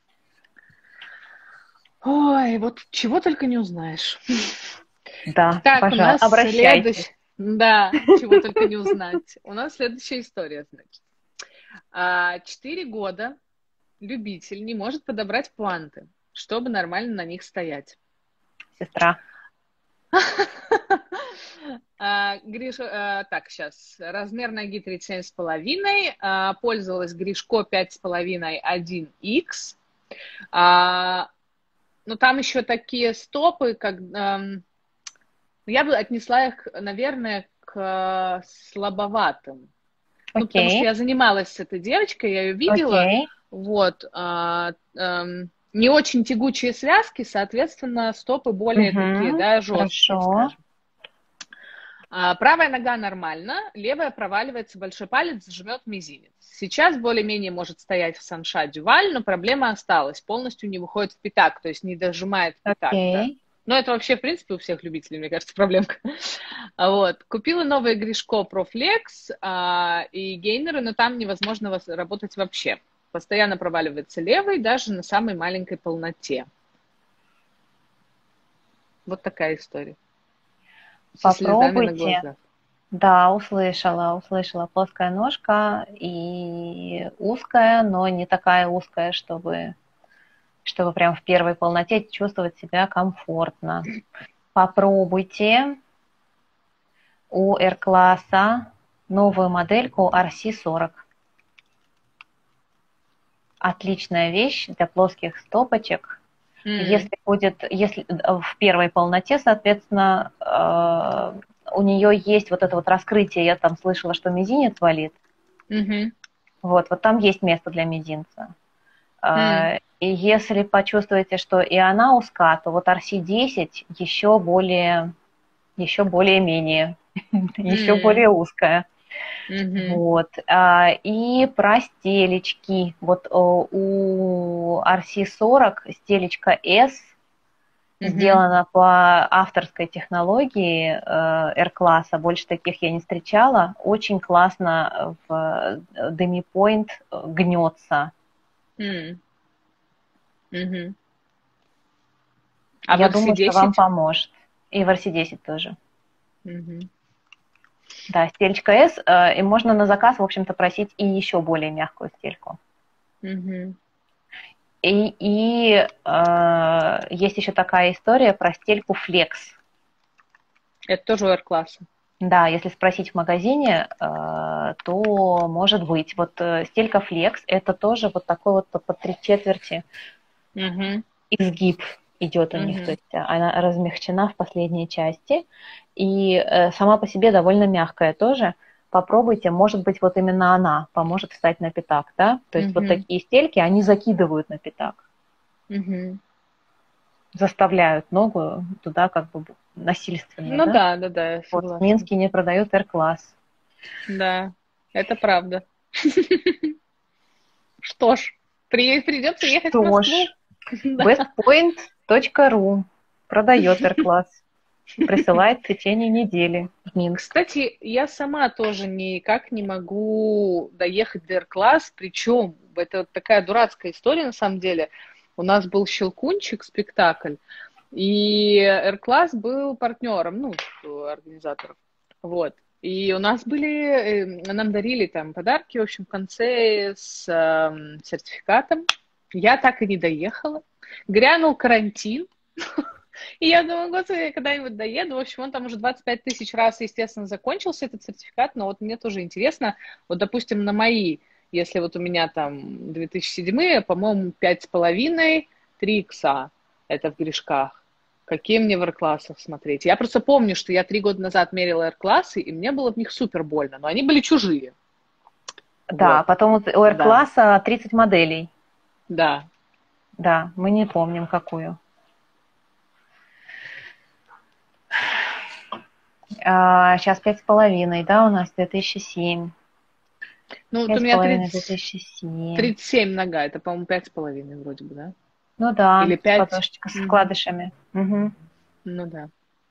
Ой, вот чего только не узнаешь. Да, так, пожалуйста, обращайтесь. Да, чего только не узнать. У нас следующая история, значит. 4 года любитель не может подобрать пуанты, чтобы нормально на них стоять. Сестра. Так, сейчас. Размер ноги 37,5. Пользовалась Гришко 5,5 1Х. Но там еще такие стопы, как... Я бы отнесла их, наверное, к слабоватым. Ну, потому что я занималась с этой девочкой, я ее видела. Вот. Не очень тягучие связки, соответственно, стопы более такие, да, жесткие, скажем. Правая нога нормально, левая проваливается, большой палец жмет мизинец. Сейчас более-менее может стоять в санша дюваль, но проблема осталась. Полностью не выходит в пятак, то есть не дожимает пятак. Да. Но это вообще, в принципе, у всех любителей, мне кажется, проблемка. Вот. Купила новые Гришко Pro Flex и гейнеры, но там невозможно работать вообще. постоянно проваливается левый, даже на самой маленькой полноте. Вот такая история. Со слезами на Попробуйте. глазах. Да, услышала. Плоская ножка и узкая, но не такая узкая, чтобы прям в первой полноте чувствовать себя комфортно. Попробуйте у R-класса новую модельку RC40. Отличная вещь для плоских стопочек. Если в первой полноте, соответственно, у нее есть вот это вот раскрытие, я там слышала, что мизинец валит. Вот там есть место для мизинца. И если почувствуете, что и она узка, то вот RC10 еще более-менее, еще более узкая. Вот. И про стелечки. Вот у RC40 стелечка S сделана по авторской технологии R-класса. Больше таких я не встречала. Очень классно в demi-point гнется. Я думаю, что вам поможет. И в RC10 тоже. Да, стелька S, и можно на заказ, в общем-то, просить и еще более мягкую стельку. И есть еще такая история про стельку Flex. Это тоже у R-класса. Да, если спросить в магазине, то может быть. Вот стелька Flex, это тоже вот такой вот под 3/4 изгиб идет у них, то есть она размягчена в последней части, и сама по себе довольно мягкая тоже. Попробуйте, может быть, вот именно она поможет встать на пятак, да? То есть вот такие стельки, они закидывают на пятак, заставляют ногу туда как бы насильственно. Ну да, я согласна. Вот в Минске не продают R-класс. Да, это правда. Что ж, придется ехать в Москву. bestpoint.ru продает R-класс. Присылает в течение недели в Минск. Кстати, я сама тоже никак не могу доехать до R-класс, причем это вот такая дурацкая история на самом деле. У нас был «Щелкунчик» спектакль, и R-класс был партнером, организаторов. Вот. И у нас нам дарили там подарки, в общем, в конце с сертификатом. Я так и не доехала. Грянул карантин. И я думаю, господи, я когда-нибудь доеду. В общем, он там уже 25 тысяч раз, естественно, закончился, этот сертификат. Но вот мне тоже интересно, вот, допустим, на мои, если вот у меня там 2007, по-моему, 5,5, 3 икса, это в Гришках. Какие мне в R-классах смотреть? Я просто помню, что я 3 года назад мерила R-классы, и мне было в них супер больно, но они были чужие. Да, вот. Потом у R-класса 30 моделей. Да. Да, мы не помним, какую. Сейчас 5,5, да, у нас 2007. Ну, вот у меня 37 нога, это, по-моему, 5,5 вроде бы, да? Ну да, или 5. С вкладышами. Ну да.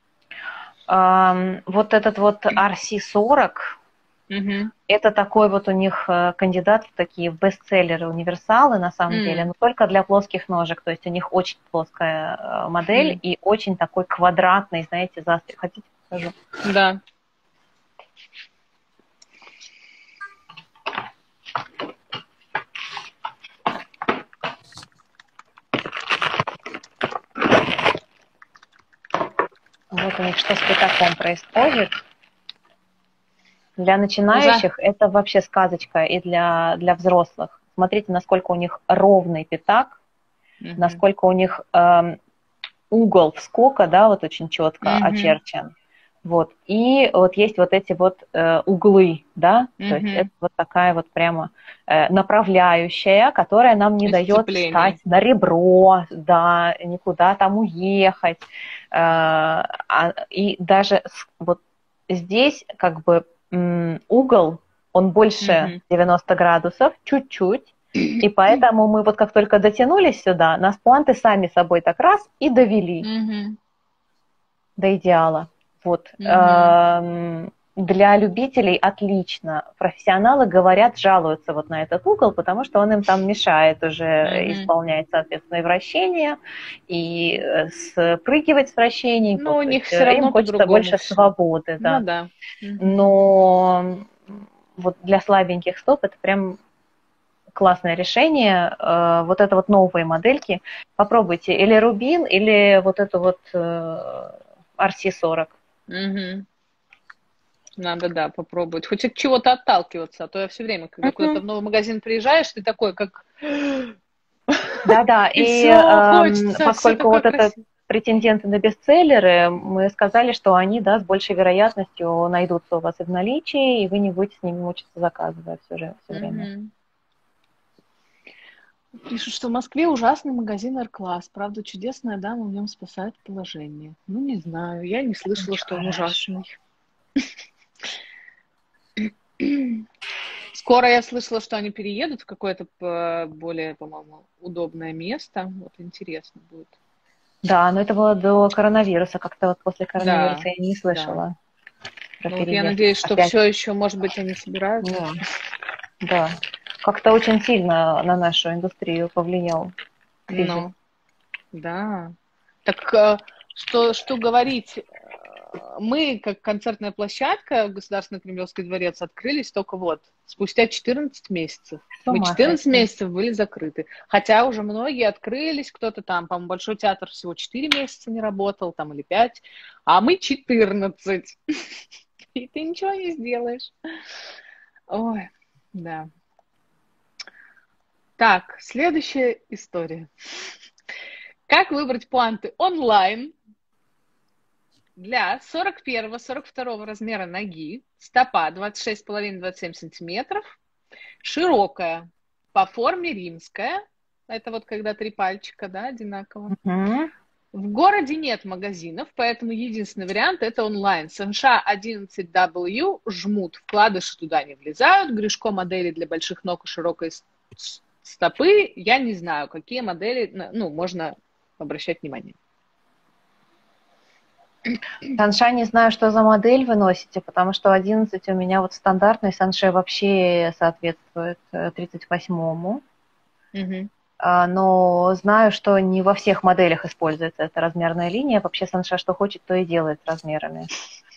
Вот этот вот RC40, это такой вот у них кандидат в такие бестселлеры, универсалы на самом деле, но только для плоских ножек. То есть у них очень плоская модель и очень такой квадратный, знаете, застрел. Хотите, покажу? Да. Вот у них что с пятаком происходит. Для начинающих это вообще сказочка, и для взрослых. Смотрите, насколько у них ровный пятак, насколько у них угол вскока, да, вот очень четко очерчен. Вот. И вот есть вот эти вот углы, да, то есть это вот такая вот прямо направляющая, которая нам не дает встать на ребро, да, никуда там уехать. И даже вот здесь как бы угол, он больше 90 градусов, чуть-чуть, и поэтому мы вот как только дотянулись сюда, нас пуанты сами собой так раз и довели до идеала. Вот. для любителей отлично. Профессионалы говорят, жалуются вот на этот угол, потому что он им там мешает уже исполнять, соответственно, и вращения, и спрыгивать с вращений. Ну, Вот, у то них есть все им равно хочется по-другому больше все. свободы, Ну да. да. Но вот для слабеньких стоп это прям классное решение. Вот это вот новые модельки. Попробуйте или Rubin, или вот эту вот RC40. Надо, да, попробовать. Хоть от чего-то отталкиваться, а то я все время, когда куда-то в новый магазин приезжаешь, ты такой, как... Да-да, И и все хочется, все поскольку такое вот это красивое. претенденты на бестселлеры, мы сказали, что они, да, с большей вероятностью найдутся у вас и в наличии, и вы не будете с ними мучиться, заказывая все время. Пишут, что в Москве ужасный магазин R-класс. Правда, чудесная дама в нем спасает положение. Ну, не знаю, я не слышала, Очень что он хорошо. ужасный. Скоро я слышала, что они переедут в какое-то более, по-моему, удобное место. Вот интересно будет. Да, но это было до коронавируса. Как-то вот после Да, коронавируса я не да. слышала про Ну вот я переезд. надеюсь, что Опять. все еще, может быть, они собираются. Да, да. Как-то очень сильно на нашу индустрию повлиял кризис. Ну, да. Так что говорить? Мы, как концертная площадка, Государственный Кремлевский дворец, открылись только вот спустя 14 месяцев. С Мы ума 14 сойти. месяцев были закрыты. Хотя уже многие открылись, кто-то там, по-моему, Большой театр всего 4 месяца не работал, там или 5, а мы 14. И ты ничего не сделаешь. Ой, да. Так, следующая история. Как выбрать пуанты онлайн для 41-42 размера ноги, стопа 26,5-27 сантиметров, широкая, по форме римская, это вот когда 3 пальчика, да, одинаково. Угу. В городе нет магазинов, поэтому единственный вариант это онлайн. США 11W жмут, вкладыши туда не влезают, Гришко модели для больших ног и широкой стопы, я не знаю, какие модели, ну, можно обращать внимание. Санша, не знаю, что за модель вы носите, потому что 11 у меня вот стандартный Санше вообще соответствует 38-му. Угу. Но знаю, что не во всех моделях используется эта размерная линия. Вообще Санша что хочет, то и делает с размерами.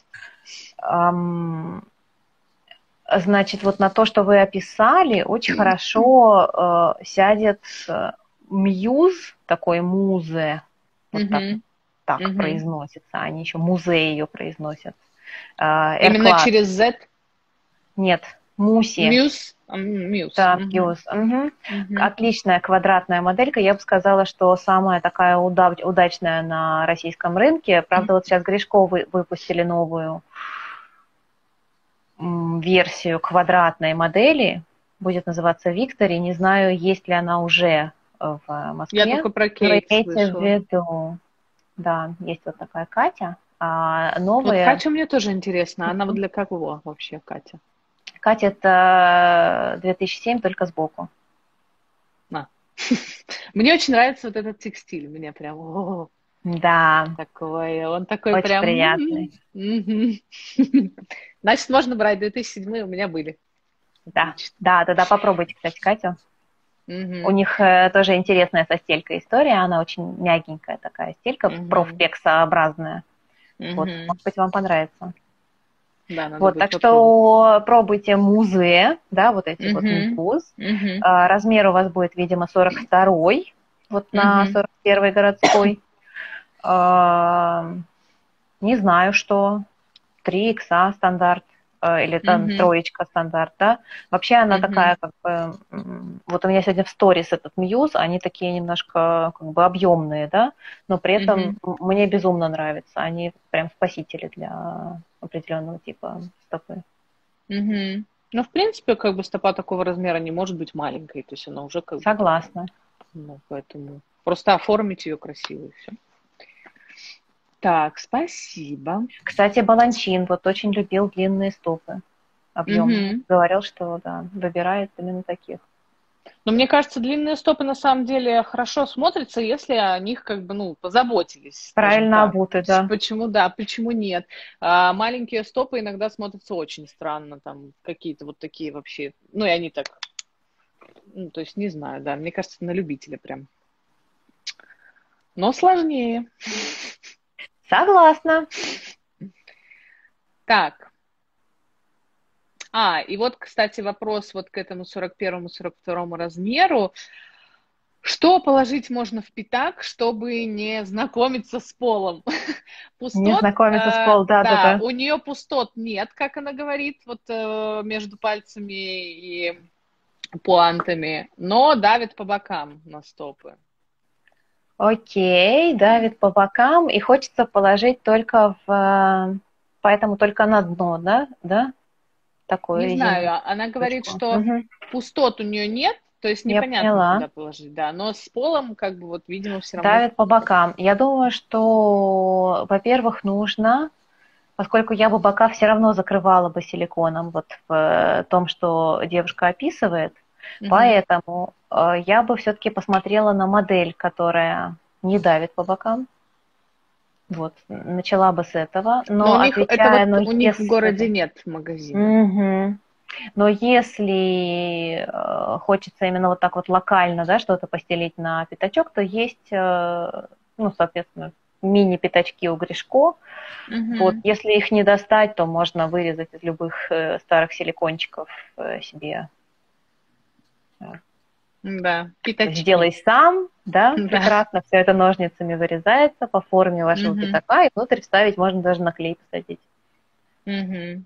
Значит, вот на то, что вы описали, очень хорошо сядет Мьюз, такой музе, вот так произносится, они еще музей ее произносят. Именно R-класс. через Z? Нет, Муси. Мьюз? Мьюз. Да, Мьюз. Угу. Отличная квадратная моделька. Я бы сказала, что самая такая удачная на российском рынке. Правда, вот сейчас Гришко выпустили новую версию квадратной модели. Будет называться Victory. Не знаю, есть ли она уже в Москве. Я только про Кейт слышала. В виду. Да, есть вот такая Катя. А новая... Вот Катя мне тоже интересна. Она вот для кого вообще, Катя? Катя это 2007, только сбоку. Мне очень нравится вот этот текстиль. Мне прям... Да. Такой, он такой очень прям... приятный. Значит, можно брать 2007 у меня были. Да, попробуйте, кстати, Катю. У них тоже интересная со стелькой история, она очень мягенькая такая стелька, профпексообразная. Вот, может быть, вам понравится. Да, вот, так что пробуйте музеи, да, вот эти вот муз. Размер у вас будет, видимо, 42-й, вот на 41-й городской. Не знаю, что 3 икса стандарт, или там троечка стандарт, да. Вообще она такая, как бы, вот у меня сегодня в сторис этот Мьюз, они такие немножко как бы объемные, да, но при этом мне безумно нравятся, они прям спасители для определенного типа стопы. Ну, в принципе, как бы стопа такого размера не может быть маленькой, то есть она уже как бы... Согласна. Ну, поэтому просто оформить ее красиво и все. Так, спасибо. Кстати, Баланчин вот очень любил длинные стопы, объемные. Говорил, что да, выбирает именно таких. Но мне кажется, длинные стопы на самом деле хорошо смотрятся, если о них как бы, ну, позаботились, скажем Правильно так. обуты, да. Почему да, почему нет? А маленькие стопы иногда смотрятся очень странно, там какие-то вот такие вообще, ну и они так, ну, то есть не знаю, да, мне кажется, на любителя прям. Но сложнее. Согласна. Так. И вот, кстати, вопрос вот к этому 41-му, 42-му размеру. Что положить можно в пятак, чтобы не знакомиться с полом? Не Пустот, знакомиться с пол, да, да-да-да. у нее пустот нет, как она говорит, вот между пальцами и пуантами, но давит по бокам на стопы. Окей, давит по бокам, и хочется положить только поэтому только на дно, да? Да? Такую Не резиновую знаю, она говорит, точку. что Угу. пустот у нее нет, то есть Я непонятно, поняла. куда положить, да, но с полом, как бы, вот, видимо, все равно. Давит по бокам. Я думаю, что, во-первых, нужно, поскольку я бы бока все равно закрывала бы силиконом, вот в том, что девушка описывает, Мгм. поэтому я бы все-таки посмотрела на модель, которая не давит по бокам. Вот, начала бы с этого, Но но у них, это отвечая, вот но у них в городе если... нет магазина. Мгм. Но если хочется именно вот так вот локально, да, что-то постелить на пятачок, то есть, ну, соответственно, мини-пятачки у Гришко. Вот, Мгм. если их не достать, то можно вырезать из любых старых силикончиков себе. Да, пятачки. Сделай сам, да, Да. прекрасно, все это ножницами вырезается по форме вашего Мгм. пятака, и внутрь вставить можно даже на клей посадить. Мгм.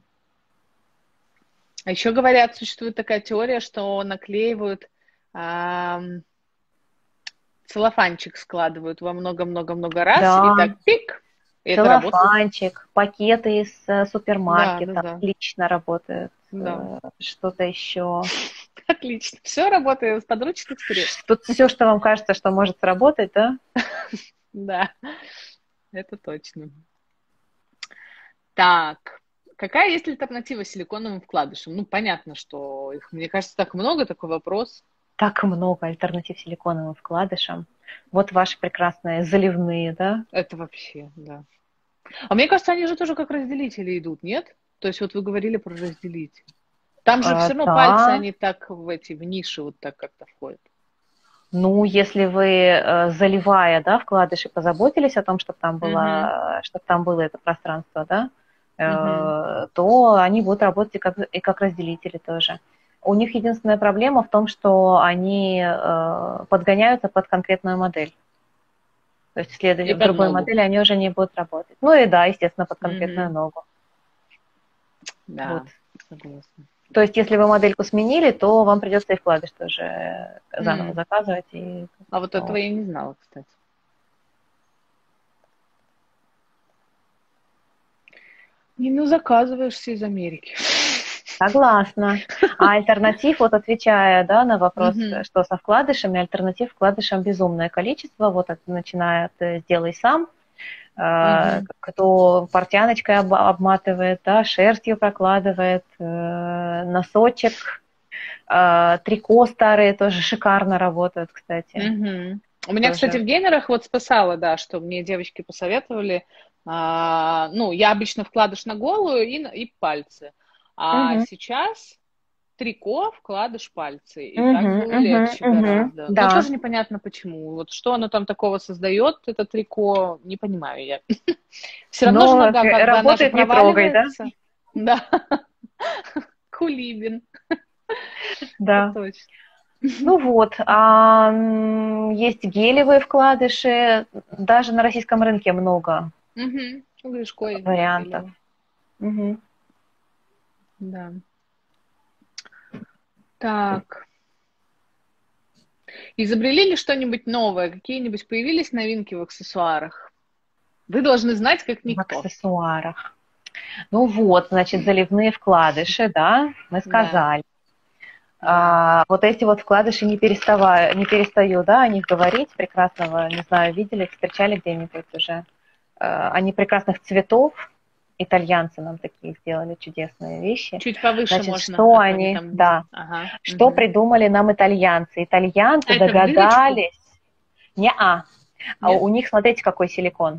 А еще говорят, существует такая теория, что наклеивают ам, целлофанчик складывают во много-много-много раз, и Да, так пик, и это работает. целлофанчик, пакеты из Да, да, супермаркета да, отлично работают. да. Что-то еще. Отлично. Все работает с подручных средств. Тут все, что вам кажется, что может сработать, да? Да, это точно. Так, какая есть альтернатива силиконовым вкладышам? Ну, понятно, что их, мне кажется, так много, такой вопрос. Так много альтернатив силиконовым вкладышам. Вот ваши прекрасные заливные, да? Это вообще, да. А мне кажется, они же тоже как разделители идут, нет? То есть вот вы говорили про разделитель. Там же все равно пальцы, Да. они так в ниши вот так как-то входят. Ну, если вы, заливая, да, вкладыши, позаботились о том, Угу, чтобы там было это пространство, да, угу. то они будут работать и как разделители тоже. У них единственная проблема в том, что они подгоняются под конкретную модель. То есть И в под другой ногу. модели они уже не будут работать. Ну и да, естественно, под конкретную Угу. ногу. Вот. Да, согласна. То есть если вы модельку сменили, то вам придется и вкладыш тоже заново М. заказывать. И, А вот этого вот. я не знала, кстати. Не, ну заказываешься из Америки. Согласна. А альтернатив, вот отвечая, да, на вопрос, Угу, что со вкладышами, альтернатив вкладышам безумное количество. Вот начиная от «сделай сам», угу. кто портяночкой обматывает, да, шерстью прокладывает, носочек, трико старые тоже шикарно работают, кстати. Угу. У меня, кстати, Тоже. в геймерах вот спасало, да, что мне девочки посоветовали. Ну, я обычно вкладыш на голую и пальцы. А Мгм. сейчас трико, вкладыш пальцы. И так Мгм, было мгм, легче мгм. гораздо. Но Да. тоже непонятно почему. Вот что оно там такого создает, это трико, не понимаю я. Все равно же Но нога, как бы, она же работает, не трогай, да? проваливается. Да, кулибин, это Да. точно. Ну вот, есть гелевые вкладыши, даже на российском рынке много Угу. Гришко, да, вариантов. гелевый. Мгм. Да. Так. Изобрели ли что-нибудь новое? Какие-нибудь появились новинки в аксессуарах? Вы должны знать, как В никто. аксессуарах. Ну вот, значит, заливные вкладыши, да, мы Да, сказали. да. Вот эти вот вкладыши не перестаю, да, о них говорить. Прекрасного, не знаю, видели, встречали где-нибудь уже. Они прекрасных цветов, Итальянцы нам такие сделали чудесные вещи. Чуть повыше Значит, можно, что а то они они, там... да, Ага. что Угу. придумали нам итальянцы? А Итальянцы это в дырочку? догадались, не-а, а Нет? у них, смотрите, какой силикон.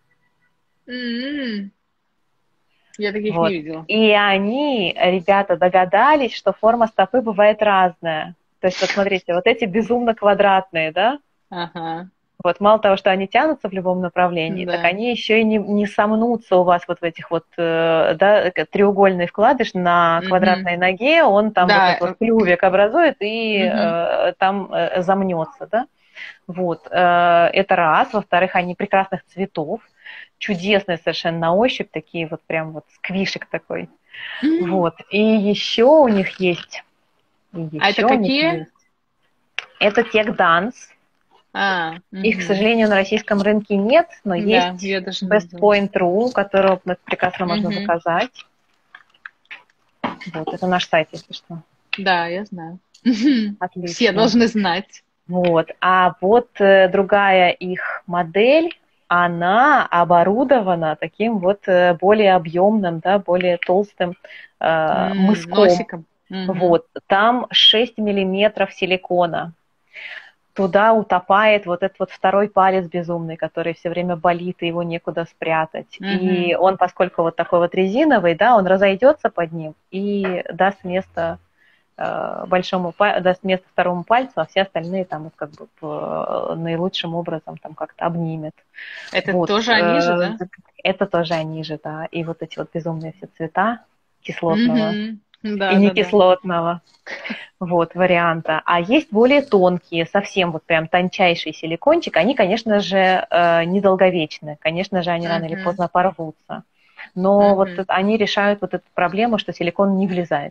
М. Я таких не Вот. видела. И они, ребята, догадались, что форма стопы бывает разная. То есть, вот смотрите, вот эти безумно квадратные, да, Ага. вот мало того, что они тянутся в любом направлении, так Да. они еще и не сомнутся у вас вот в этих вот, да, треугольный вкладыш на Угу. квадратной ноге, он там вот этот вот Да. клювик образует и Угу. там замнется, да. Вот, это раз. Во-вторых, они прекрасных цветов, чудесные совершенно на ощупь, такие вот прям вот сквишек такой. Вот, и еще у них есть, А это какие? это тех-данс. Их, к Угу. сожалению, на российском рынке нет, но Да, есть я даже не Best видела. Point.ru, которого прекрасно можно Угу. заказать. Вот, это наш сайт, если что. Да, я знаю. Все Отлично. должны знать. Вот, а вот другая их модель, она оборудована таким вот более объемным, да, более толстым мыском. Носиком. Угу. Вот, там 6 миллиметров силикона. Туда утопает вот этот вот второй палец безумный, который все время болит, и его некуда спрятать. Угу. И он, поскольку вот такой вот резиновый, да, он разойдется под ним и даст место даст место второму пальцу, а все остальные там вот как бы наилучшим образом там как-то обнимет. Это Вот. тоже они же, да? Это тоже они же, да. И вот эти вот безумные все цвета кислотного Угу. и Да, да, да. некислотного вот, варианта. А есть более тонкие, совсем вот прям тончайший силикончик. Они, конечно же, недолговечны. Конечно же, они рано или Угу. поздно порвутся. Но вот Угу. они решают вот эту проблему, что силикон не влезает.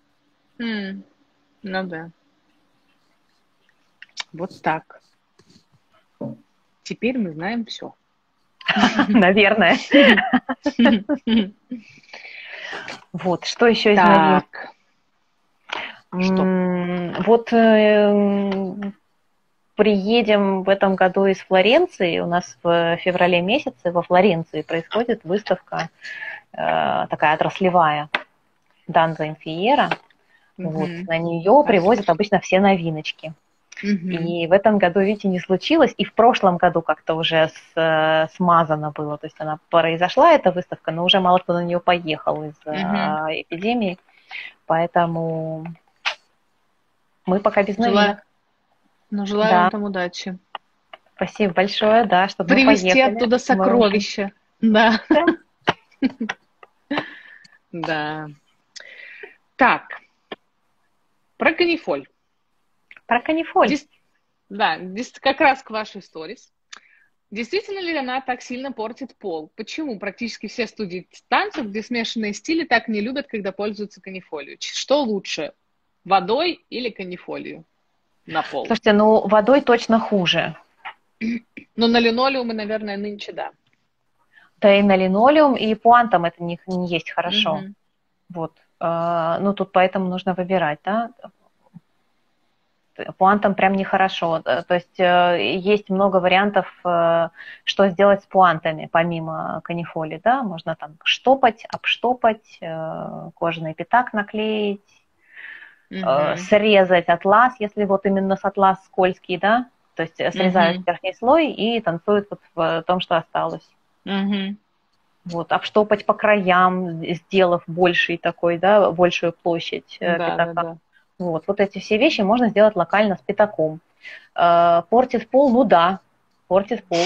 Ну да. Вот так. Теперь мы знаем все. Наверное. Вот, что еще из новинок? Так. Что? Вот приедем в этом году из Флоренции. У нас в феврале месяце во Флоренции происходит выставка такая отраслевая Данза Инфиера. Вот, на нее привозят обычно все новиночки. И в этом году, видите, не случилось. И в прошлом году как-то уже смазано было. То есть она произошла, эта выставка, но уже мало кто на нее поехал из-за эпидемии. Поэтому мы пока без новинок. Желаю вам там удачи. Спасибо большое, да, чтобы мы Привезти поехали. оттуда сокровища. Да. Да. Так. Про канифоль. Про канифоль. Да, как раз к вашей сторис. Действительно ли она так сильно портит пол? Почему практически все студии танцев, где смешанные стили, так не любят, когда пользуются канифолью? Что лучше, водой или канифолью на пол? Слушайте, ну водой точно хуже. Но на линолеуме, наверное, нынче да. Да и на линолеум, и пуантам это не есть хорошо. Вот. Ну тут поэтому нужно выбирать, да. Пуантам прям нехорошо. То есть есть много вариантов, что сделать с пуантами, помимо канифоли, да. Можно там штопать, обштопать, кожаный пятак наклеить, срезать атлас, если вот именно с атлас скользкий, да. То есть срезают верхний слой и танцуют вот в том, что осталось. Вот, обштопать по краям, сделав больший такой, да, большую площадь пятака. Да. Вот эти все вещи можно сделать локально с пятаком. Портит пол, ну да, портит пол.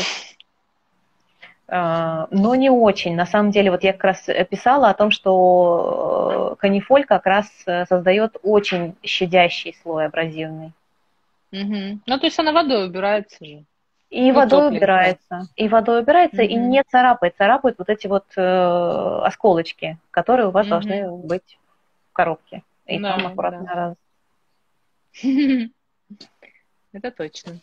Но не очень. На самом деле, вот я как раз писала о том, что канифоль как раз создает очень щадящий слой абразивный. Ну, то есть она водой убирается же. И водой убирается, и не царапает. Царапают вот эти вот осколочки, которые у вас должны быть в коробке. И да, там аккуратно раз. Это точно.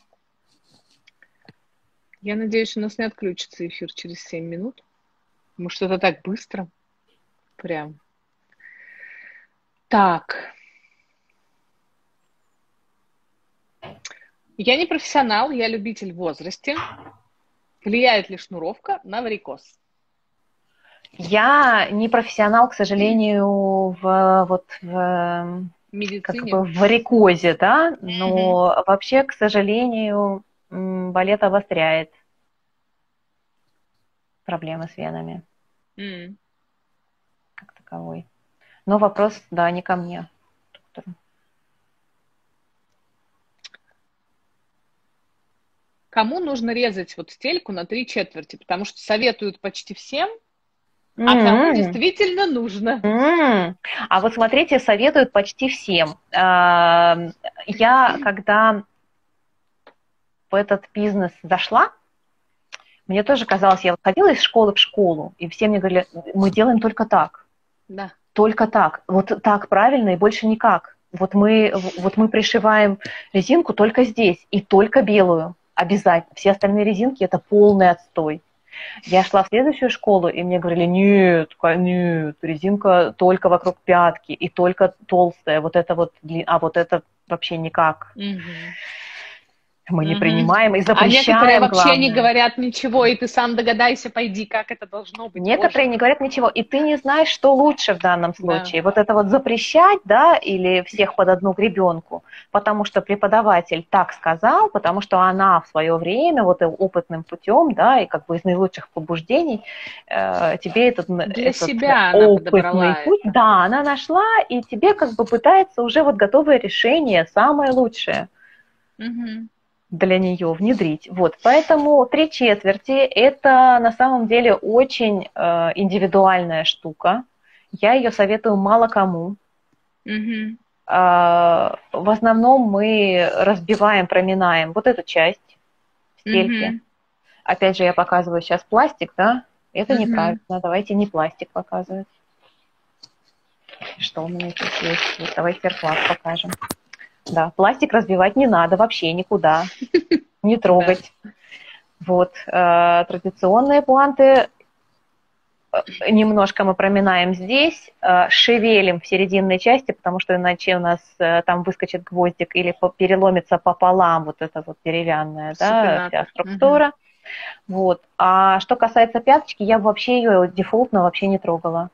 Я надеюсь, у нас не отключится эфир через 7 минут. Может, это так быстро. Прям. Так. Я не профессионал, я любитель в возрасте. Влияет ли шнуровка на варикоз? Я не профессионал, к сожалению, как Медицине. бы в варикозе, да, но вообще, к сожалению, балет обостряет проблемы с венами как таковой. Но вопрос, да, не ко мне, доктору. Кому нужно резать вот стельку на 3/4? Потому что советуют почти всем, а кому действительно нужно? А вот смотрите, советуют почти всем. Я, когда в этот бизнес зашла, мне тоже казалось, я ходила из школы в школу, и все мне говорили, мы делаем только так. Да. Только так. Вот так правильно и больше никак. Вот мы пришиваем резинку только здесь и только белую. Обязательно. Все остальные резинки – это полный отстой. Я шла в следующую школу, и мне говорили, нет, резинка только вокруг пятки и только толстая, вот это вот, а вот это вообще никак. Мы не принимаем и запрещаем. А некоторые вообще главное. не говорят ничего, и ты сам догадайся, пойди, как это должно быть. Некоторые не говорят ничего, и ты не знаешь, что лучше в данном случае. Да. Вот это вот запрещать, да, или всех под одну гребенку, потому что преподаватель так сказал, потому что она в свое время вот опытным путем, да, и как бы из наилучших побуждений тебе этот себя опытный путь, да, она нашла, и тебе как бы пытается уже вот готовое решение, самое лучшее. Для нее внедрить. Вот. Поэтому 3/4 это на самом деле очень индивидуальная штука. Я ее советую мало кому. В основном мы разбиваем, проминаем вот эту часть стельки. Опять же, я показываю сейчас пластик, да? Это неправильно. Давайте не пластик показывать. Что у меня здесь есть? Вот, давайте серклат покажем. Да, пластик разбивать не надо вообще никуда. Не трогать. Да. Вот. Традиционные пуанты немножко мы проминаем здесь, шевелим в серединной части, потому что иначе у нас там выскочит гвоздик или переломится пополам вот эта вот деревянная, да, вся структура. Вот. А что касается пяточки, я вообще ее дефолтно вообще не трогала.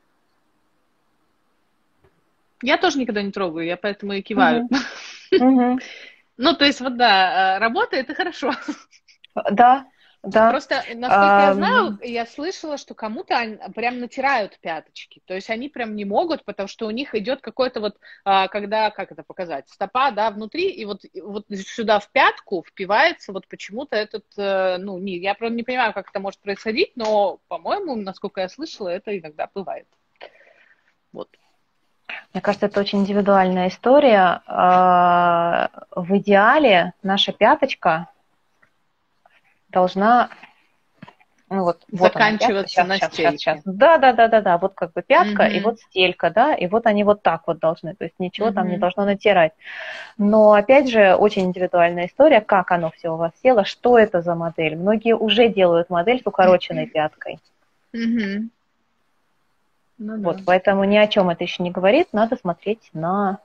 Я тоже никогда не трогаю, я поэтому и киваю. Ну, то есть, вот да, работает и хорошо. Да, да. Просто, насколько я знаю, я слышала, что кому-то прям натирают пяточки. То есть они прям не могут, потому что у них идет какой-то вот, когда, как это показать, стопа, да, внутри, и вот сюда в пятку впивается вот почему-то этот, ну, я просто не понимаю, как это может происходить, но, по-моему, насколько я слышала, это иногда бывает. Вот. Мне кажется, это очень индивидуальная история. В идеале наша пяточка должна заканчиваться на стельке. Сейчас. Да. Вот как бы пятка и вот стелька, да, и вот они вот так вот должны, то есть ничего там не должно натирать. Но опять же, очень индивидуальная история, как оно все у вас село, что это за модель. Многие уже делают модель с укороченной пяткой. Ну, вот, да. Поэтому ни о чем это еще не говорит, надо смотреть на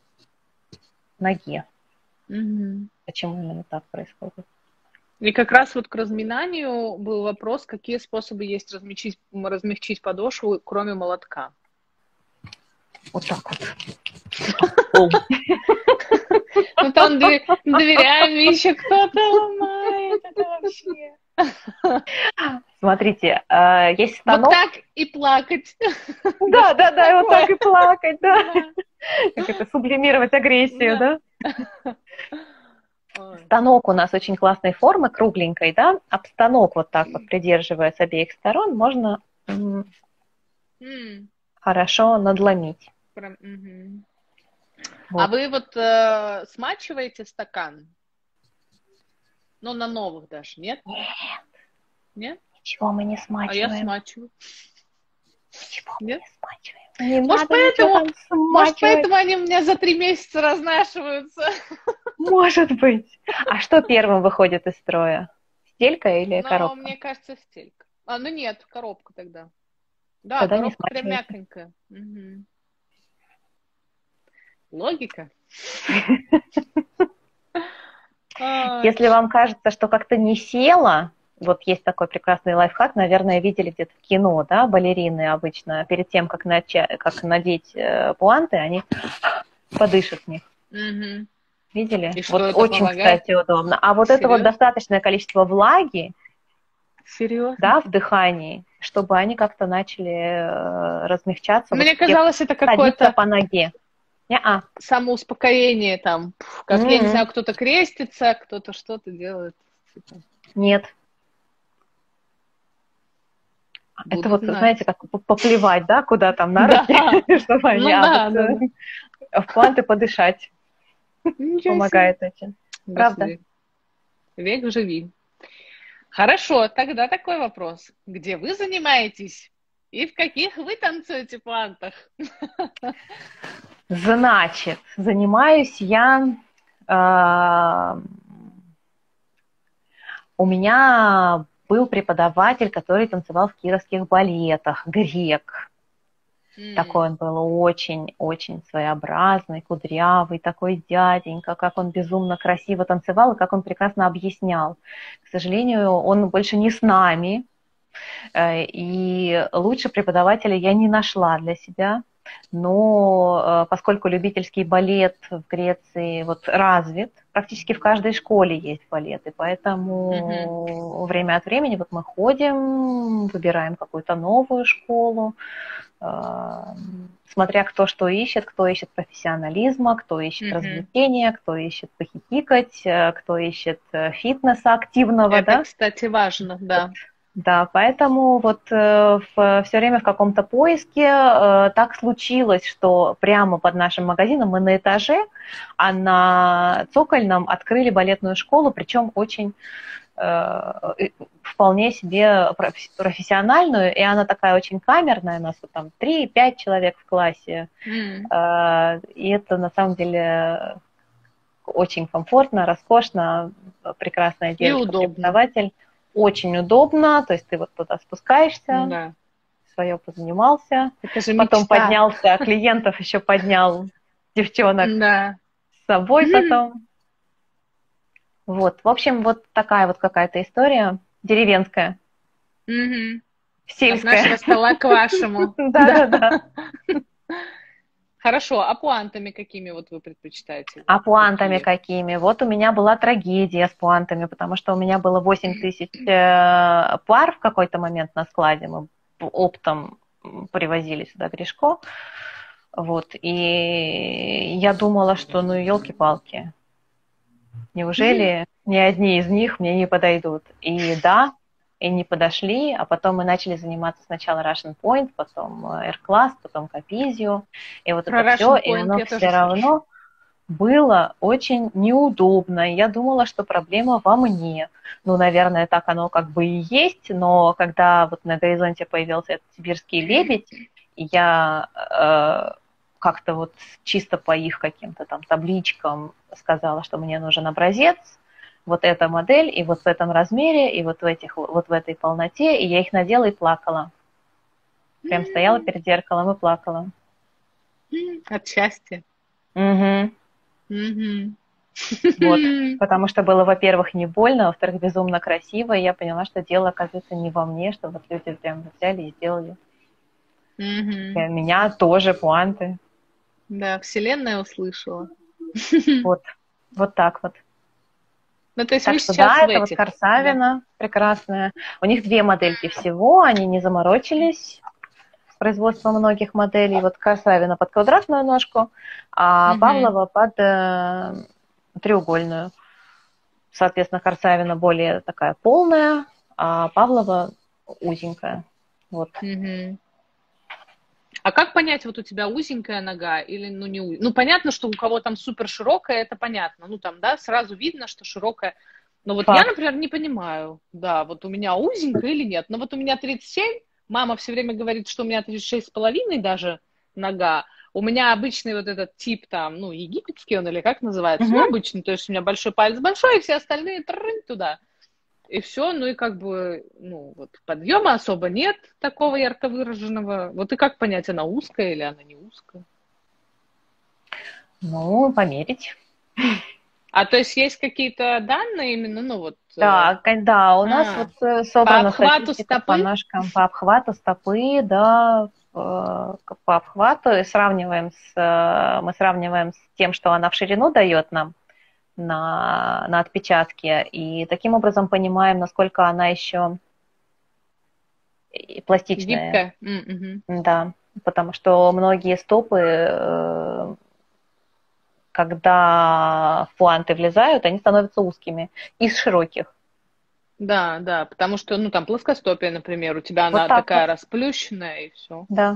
ноге. Почему именно так происходит. И как раз вот к разминанию был вопрос, какие способы есть размягчить подошву, кроме молотка. Вот так вот. Ну там дверями еще кто-то ломает, это вообще... Смотрите, есть станок. Вот так и плакать. Да, и вот так и плакать, да. Как это, сублимировать агрессию, да? Станок у нас очень классной формы, кругленькой, да? Об станок вот так вот, придерживая с обеих сторон, можно хорошо надломить. Вот. А вы вот смачиваете стакан? Ну, на новых даже, нет? Нет? Ничего мы не смачиваем. А я смачиваю. Ничего мы не смачиваем. Может, поэтому они у меня за 3 месяца разнашиваются. Может быть. А что первым выходит из строя? Стелька или коробка? Мне кажется, стелька. Ну нет, коробка тогда. Да, тогда коробка прям мягонькая. Логика. Если вам кажется, что как-то не село, вот есть такой прекрасный лайфхак, наверное, видели где-то в кино, да, балерины обычно перед тем, как надеть пуанты, они подышат в них. Мгм. Видели? И что Вот это очень, помогает? кстати, удобно. А вот это вот Серьезно? достаточное количество влаги, Серьезно? да, в дыхании, чтобы они как-то начали размягчаться, вот Мне где казалось, это садиться какое-то по ноге. Не-а. самоуспокоение там, как, я не знаю, М-м. кто-то крестится, кто-то что-то делает. Типа, Нет. Это буду вот, знаете, знать. как поплевать, да, куда там на руки, Да, чтобы они, ну да, да, да. в пуанты подышать Ничего себе. помогает очень. Правда. Господи, век живи. Хорошо, тогда такой вопрос. Где вы занимаетесь и в каких вы танцуете пуантах? Значит, занимаюсь я... э, у меня был преподаватель, который танцевал в кировских балетах, грек. Такой он был очень-очень своеобразный, кудрявый, такой дяденька, как он безумно красиво танцевал и как он прекрасно объяснял. К сожалению, он больше не с нами, и лучше преподавателя я не нашла для себя. Но поскольку любительский балет в Греции вот развит, практически в каждой школе есть балет, и Мгм. поэтому время от времени вот мы ходим, выбираем какую-то новую школу, смотря кто ищет, кто ищет профессионализма, кто ищет Мгм. развлечения, кто ищет похихикать, кто ищет фитнеса активного, Это, да. кстати, важно, Вот. да. Да, поэтому вот все время в каком-то поиске так случилось, что прямо под нашим магазином мы на этаже, а на цокольном открыли балетную школу, причем очень вполне себе профессиональную, и она такая очень камерная, у нас вот там 3-5 человек в классе, М. и это на самом деле очень комфортно, роскошно, прекрасная И удобно. девочка-преподаватель, очень удобно, то есть ты вот туда спускаешься, Да. свое позанимался, Это же потом мечта. поднялся, клиентов еще поднял, девчонок Да. с собой потом. Вот, в общем, вот такая вот какая-то история деревенская, Мгм. От нашего сельская. стола к вашему. Да. Да-да-да. Хорошо, а пуантами какими вот вы предпочитаете? А пуантами Какие? какими? Вот у меня была трагедия с пуантами, потому что у меня было 8 тысяч пар в какой-то момент на складе. Мы оптом привозили сюда Гришко. Вот. И я думала, что ну елки-палки, неужели ни одни из них мне не подойдут? И да, и не подошли, а потом мы начали заниматься сначала Russian Point, потом Air-класс, потом Capizio, и вот Про это все, Russian и Point оно я все тоже слышу. равно было очень неудобно. Я думала, что проблема во мне. Ну, наверное, так оно как бы и есть, но когда вот на горизонте появился этот сибирский лебедь, я как-то вот чисто по их каким-то там табличкам сказала, что мне нужен образец, вот эта модель, и вот в этом размере, и вот вот в этой полноте, и я их надела и плакала. Прям стояла перед зеркалом и плакала. От счастья. Угу. Мгм. Вот. Потому что было, во-первых, не больно, во-вторых, безумно красиво, и я поняла, что дело, оказывается, не во мне, что вот люди прям взяли и сделали. Мгм. Для меня тоже пуанты. Да, Вселенная услышала. Вот. Вот так вот. Ну, то есть Так вы что сейчас да, в это вот этих, да. Корсавина прекрасная. У них 2 модельки всего, они не заморочились с производством многих моделей. Вот Корсавина под квадратную ножку, а Мгм. Павлова под треугольную. Соответственно, Корсавина более такая полная, а Павлова узенькая. Вот. Мгм. А как понять, вот у тебя узенькая нога или ну не узенькая? Ну, понятно, что у кого там супер широкая, это понятно. Ну, там, да, сразу видно, что широкая. Но вот я, Факт. например, не понимаю, да, вот у меня узенькая или нет. Но вот у меня 37, мама все время говорит, что у меня 36,5 даже нога. У меня обычный вот этот тип там, ну, египетский он или как называется? Ну, Мгм. обычный, то есть у меня большой палец большой, и все остальные туда. И все, ну и как бы, ну, вот подъема особо нет такого ярко выраженного. Вот и как понять, она узкая или она не узкая? Ну, померить. А то есть есть какие-то данные именно, ну вот... Да, да, у нас вот по собрана обхвату статистика по стопы? ножкам, по обхвату стопы, да, по обхвату и мы сравниваем с тем, что она в ширину дает нам на отпечатке, и таким образом понимаем, насколько она еще пластичная. Гибкая? Да, потому что многие стопы, когда в пуанты влезают, они становятся узкими из широких. Да, да, потому что, ну, там плоскостопие, например, у тебя Вот она так вот, такая расплющенная, и все. да.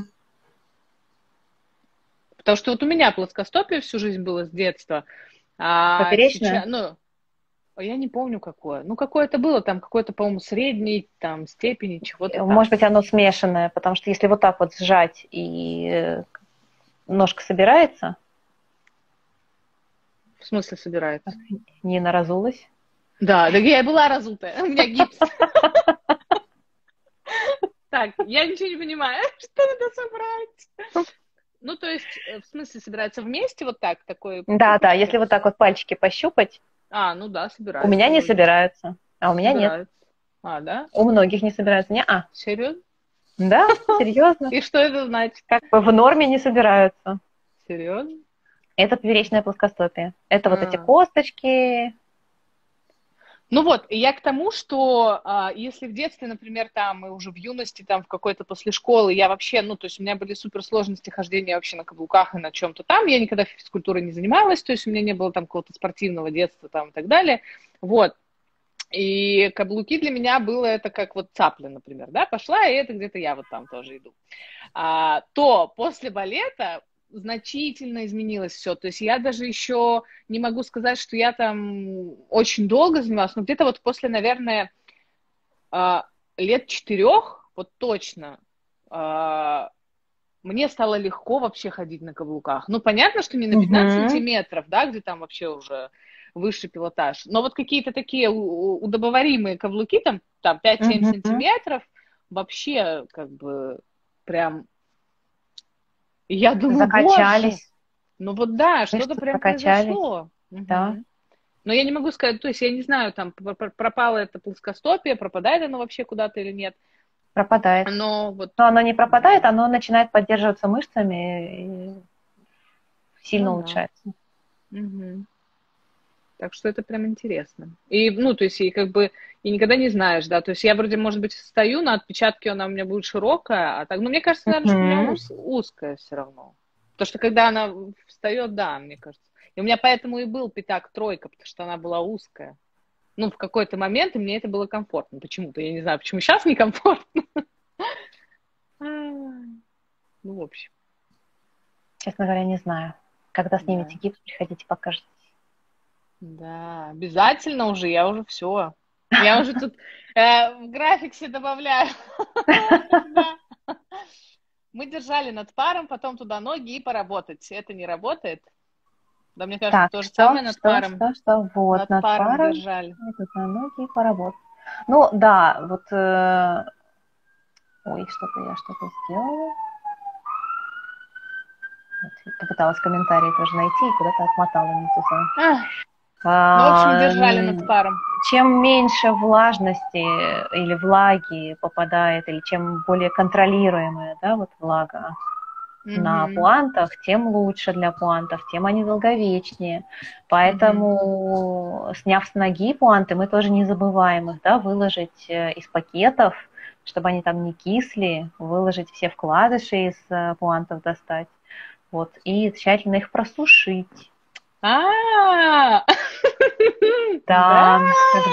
Потому что вот у меня плоскостопие всю жизнь было с детства, а Поперечная? сейчас, ну, я не помню какое. Ну, какое это было, там, какое-то, по-моему, средней там степени, чего-то Может там. быть, оно смешанное, потому что если вот так вот сжать и ножка собирается, В смысле так, собирается? Нина разулась. Да, да я и была разутая, у меня гипс. Так, я ничего не понимаю, что надо собрать. Ну, то есть, в смысле, собирается вместе вот так, такой Да, да, пупырышки? если вот так вот пальчики пощупать, Ну да, у меня собирается не вроде. собираются, а у меня нет. Собирается. Да? У многих не собираются. Не-а. Серьезно? Да, серьезно. И что это значит? Как бы в норме не собираются. Серьезно? Это поперечное плоскостопие. Это вот эти А. косточки. Ну вот, и я к тому, что если в детстве, например, там, и уже в юности, там, в какой-то после школы, я вообще, ну, то есть у меня были суперсложности хождения вообще на каблуках и на чем-то там, я никогда физкультурой не занималась, то есть у меня не было там какого-то спортивного детства там и так далее, вот. И каблуки для меня было это как вот цапля, например, да, пошла, и это где-то я вот там тоже иду. То после балета значительно изменилось все. То есть я даже еще не могу сказать, что я там очень долго занималась, но где-то вот после, наверное, лет 4, вот точно, мне стало легко вообще ходить на каблуках. Ну, понятно, что не на 15 Угу. сантиметров, да, где там вообще уже высший пилотаж, но вот какие-то такие удобоваримые каблуки, там 5-7 Угу. сантиметров, вообще как бы прям и я думаю, боже, Закачались. ну вот да, что-то Слышите, прям закачались. произошло. Да, Но я не могу сказать, то есть я не знаю, там пропало это плоскостопие, пропадает оно вообще куда-то или нет. пропадает. Но вот, Но оно не пропадает, да, оно начинает поддерживаться мышцами и ну сильно да. улучшается. Мгм. Так что это прям интересно. И, ну, то есть, и как бы, и никогда не знаешь, да, то есть я вроде, может быть, стою, на отпечатке она у меня будет широкая, а так, ну, мне кажется, наверное, что у меня Угу. узкая все равно. Потому что когда она встает, да, мне кажется. И у меня поэтому и был пятак тройка, потому что она была узкая. Ну, в какой-то момент, и мне это было комфортно. Почему-то, я не знаю, почему сейчас некомфортно. Ну, в общем, Честно говоря, не знаю. Когда да. снимете гипс, приходите, покажете. Да, обязательно уже, я уже все. Я уже тут в график себе добавляю. Когда мы держали над паром, потом туда ноги и поработать. Это не работает. Да, мне кажется, Так, то же самое над паром. что? Вот, Над над паром паром. держали. И тут на ноги поработать. Ну, да, вот... Ой, что-то сделала. Вот, попыталась комментарии тоже найти и куда-то отмотала не туда. Ну, в общем, держали над паром. Чем меньше влажности или влаги попадает, или чем более контролируемая, да, вот влага на Угу, пуантах, тем лучше для пуантов, тем они долговечнее. угу, Поэтому, сняв с ноги пуанты, мы тоже не забываем их, да, выложить из пакетов, чтобы они там не кисли, выложить все вкладыши из пуантов достать, вот, и тщательно их просушить. А, да. Да,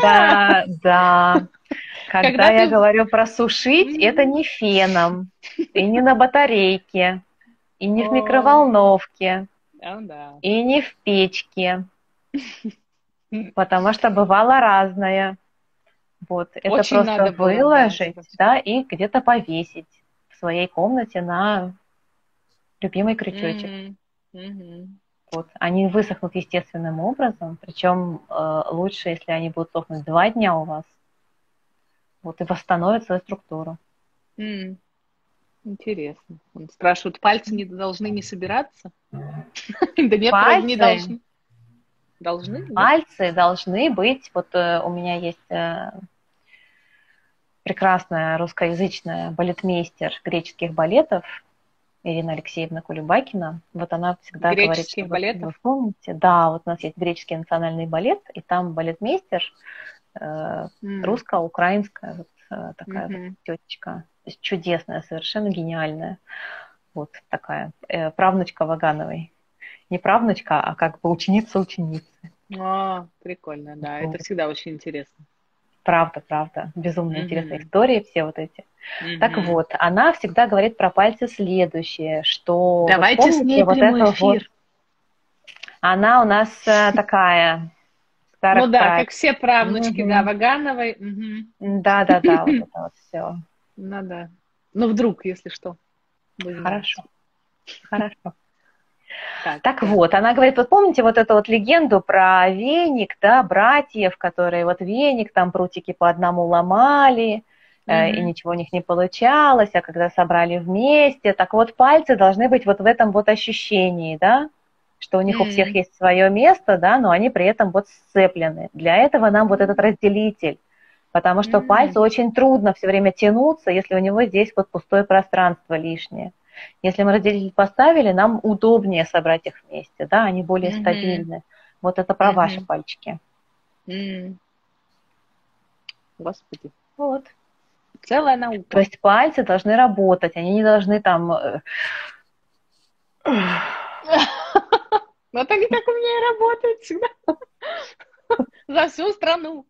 когда Когда я ты... говорю просушить, это не феном, и не на батарейке, и не в О, микроволновке, да. и не в печке, потому что бывало разное. Вот, это Очень просто надо было, да, выложить, это всё. да, и где-то повесить в своей комнате на любимый крючочек. Мгм, мгм. Вот. Они высохнут естественным образом, причем лучше, если они будут сохнуть 2 дня у вас, вот, и восстановят свою структуру. М, Интересно. Он спрашивает, пальцы не должны не собираться? Да нет, вроде не Пальцы, должны. Должны, нет? Пальцы должны быть, вот у меня есть прекрасная русскоязычная балетмейстер греческих балетов Ирина Алексеевна Кулебакина. Вот она всегда говорит, что Греческих вот вы балетов. помните, да, вот у нас есть греческий национальный балет, и там балетмейстер русско-украинская вот такая вот тетечка, то есть чудесная, совершенно гениальная, вот такая правнучка Вагановой. Не правнучка, а как бы ученица ученицы. Прикольно, да, Вот. это всегда очень интересно. Правда, правда. Безумно интересные истории все вот эти. Так вот, она всегда говорит про пальцы следующее, что... Давайте вот с ней вот прямой это эфир. Вот, она у нас такая... Ну да, край. как все правнучки, да, Вагановой. Да-да-да, вот это вот все. Ну да. Ну вдруг, если что. Хорошо. Хорошо. Так да. Вот, она говорит, вот помните вот эту вот легенду про веник, да, братьев, которые вот веник, там прутики по одному ломали, и ничего у них не получалось, а когда собрали вместе, так вот пальцы должны быть вот в этом вот ощущении, да, что у них у всех есть свое место, да, но они при этом вот сцеплены. Для этого нам вот этот разделитель, потому что пальцу очень трудно все время тянуться, если у него здесь вот пустое пространство лишнее. Если мы разделитель поставили, нам удобнее собрать их вместе, да, они более стабильны. Вот это про ваши пальчики. Господи. Вот. Целая наука. То есть пальцы должны работать, они не должны там... Вот они так у меня и работают всегда. За всю страну.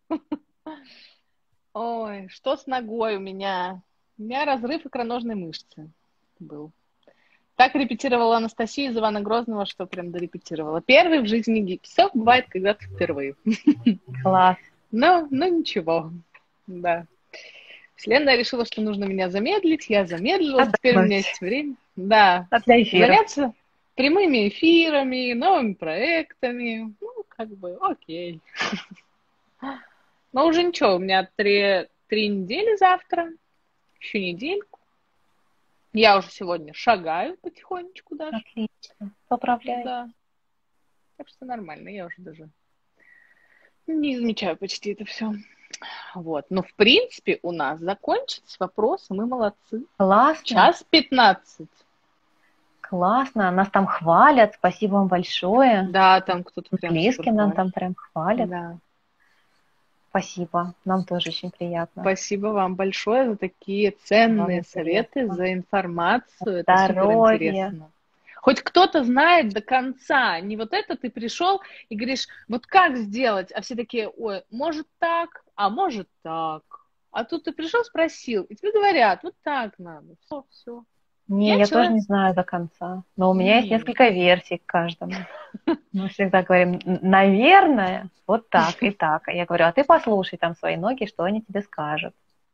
Ой, что с ногой у меня? У меня разрыв икроножной мышцы был. Так репетировала Анастасия из Ивана Грозного, что прям дорепетировала. Первый в жизни гипс. Все бывает когда-то впервые. Класс. Но ничего. Да. Вселенная решила, что нужно меня замедлить. Я замедлила. Теперь у меня есть время. Да. Заняться прямыми эфирами, новыми проектами. Ну, как бы, окей. Но уже ничего. У меня 3 недели завтра. Еще недельку. Я уже сегодня шагаю потихонечку даже. Отлично. Поправляй. Да. Так что нормально. Я уже даже не замечаю почти это все. Вот. Но, в принципе, у нас закончились вопросы. Мы молодцы. Классно. 1:15. Классно. Нас там хвалят. Спасибо вам большое. Да, там кто-то прям Близкие нам там прям хвалят. Да. Спасибо. Нам тоже очень приятно. Спасибо вам большое за такие ценные советы, за информацию. Это супер интересно. Хоть кто-то знает до конца. Не вот это ты пришел и говоришь, вот как сделать? А все такие, ой, может так, а может так. А тут ты пришел, спросил, и тебе говорят, вот так надо. Все. Не, я тоже не знаю до конца. Но у меня есть несколько версий к каждому. Мы всегда говорим, наверное, вот так и так. А я говорю, а ты послушай там свои ноги, что они тебе скажут.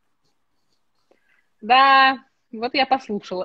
Да, вот я послушала.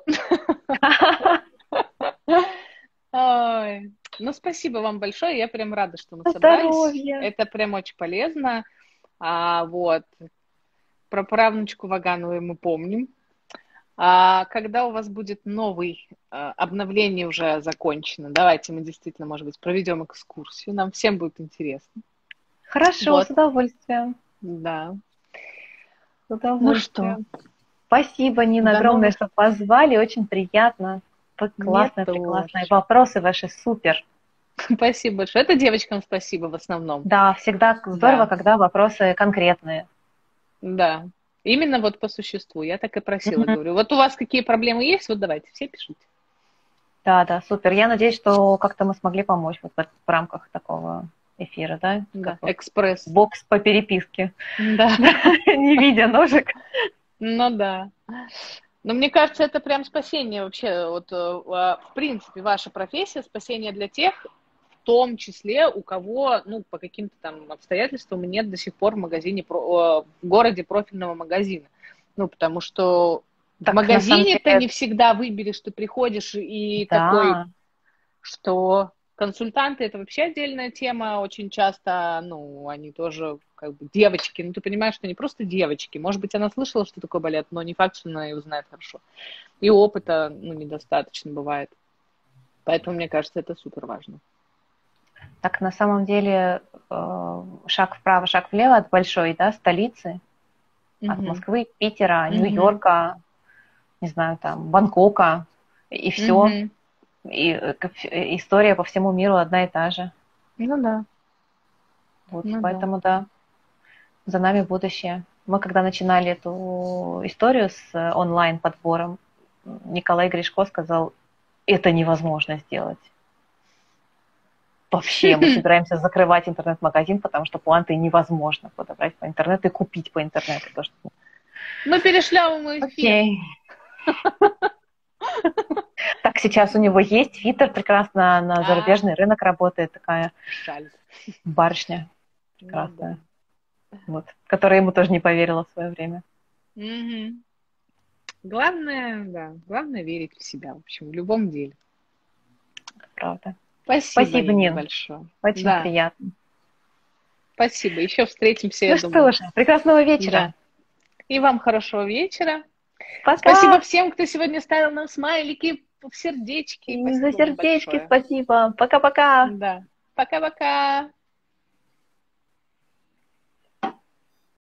Ой. Ну, спасибо вам большое. Я прям рада, что мы собрались. Здоровья. Это прям очень полезно. Вот. Про правнучку Вагановой мы помним. Когда у вас будет новый, обновление уже закончено, давайте мы действительно, может быть, проведем экскурсию. Нам всем будет интересно. Хорошо, вот. С удовольствием. Да. С удовольствием. Ну что? Спасибо, Нина, огромное, что позвали. Очень приятно. Классные, прекрасные вопросы ваши, супер. Спасибо большое. Это девочкам спасибо в основном. Да, всегда здорово, когда вопросы конкретные. Да. Именно вот по существу. Я так и просила, говорю. Вот у вас какие проблемы есть, вот давайте, все пишите. Да, супер. Я надеюсь, что как-то мы смогли помочь вот в рамках такого эфира, да? Да, экспресс. Бокс по переписке. Да. Не видя ножек. Ну да. Но мне кажется, это прям спасение вообще. Вот, в принципе, ваша профессия, спасение для тех, в том числе, у кого, ну, по каким-то там обстоятельствам нет до сих пор в магазине, в городе профильного магазина. Ну, потому что так, в магазине ты не всегда выберешь, ты приходишь и такой, что консультанты — это вообще отдельная тема. Очень часто, ну, они тоже как бы девочки. Ну, ты понимаешь, что не просто девочки. Может быть, она слышала, что такое балет, но не факт, что она его знает хорошо. И опыта, ну, недостаточно бывает. Поэтому, мне кажется, это супер важно. Так на самом деле шаг вправо, шаг влево от большой, да, столицы, от Мгм. Москвы, Питера, Мгм. Нью-Йорка, не знаю, там, Бангкока, и все. Мгм. И история по всему миру одна и та же. Ну да, Вот, ну да. поэтому да, за нами будущее. Мы когда начинали эту историю с онлайн-подбором, Николай Гришко сказал, это невозможно сделать. Вообще, мы собираемся закрывать интернет-магазин, потому что пуанты невозможно подобрать по интернету и купить по интернету. То, что... Мы перешлем ему эфир. Окей. Так, сейчас у него есть Твиттер, прекрасно на зарубежный рынок работает, такая Жаль. барышня Ну да. прекрасная, вот, которая ему тоже не поверила в свое время. Мгм. Главное, да, главное верить в себя, в общем, в любом деле. Правда. Спасибо, Спасибо, Нина, Нин. большое. Очень Да, приятно. спасибо. Еще встретимся, я Ну что думаю. же, прекрасного вечера. Да. И вам хорошего вечера. Спасибо Пока. всем, кто сегодня ставил нам смайлики, сердечки. И за Спасибо вам сердечки большое. спасибо. Пока-пока. Да. Пока-пока.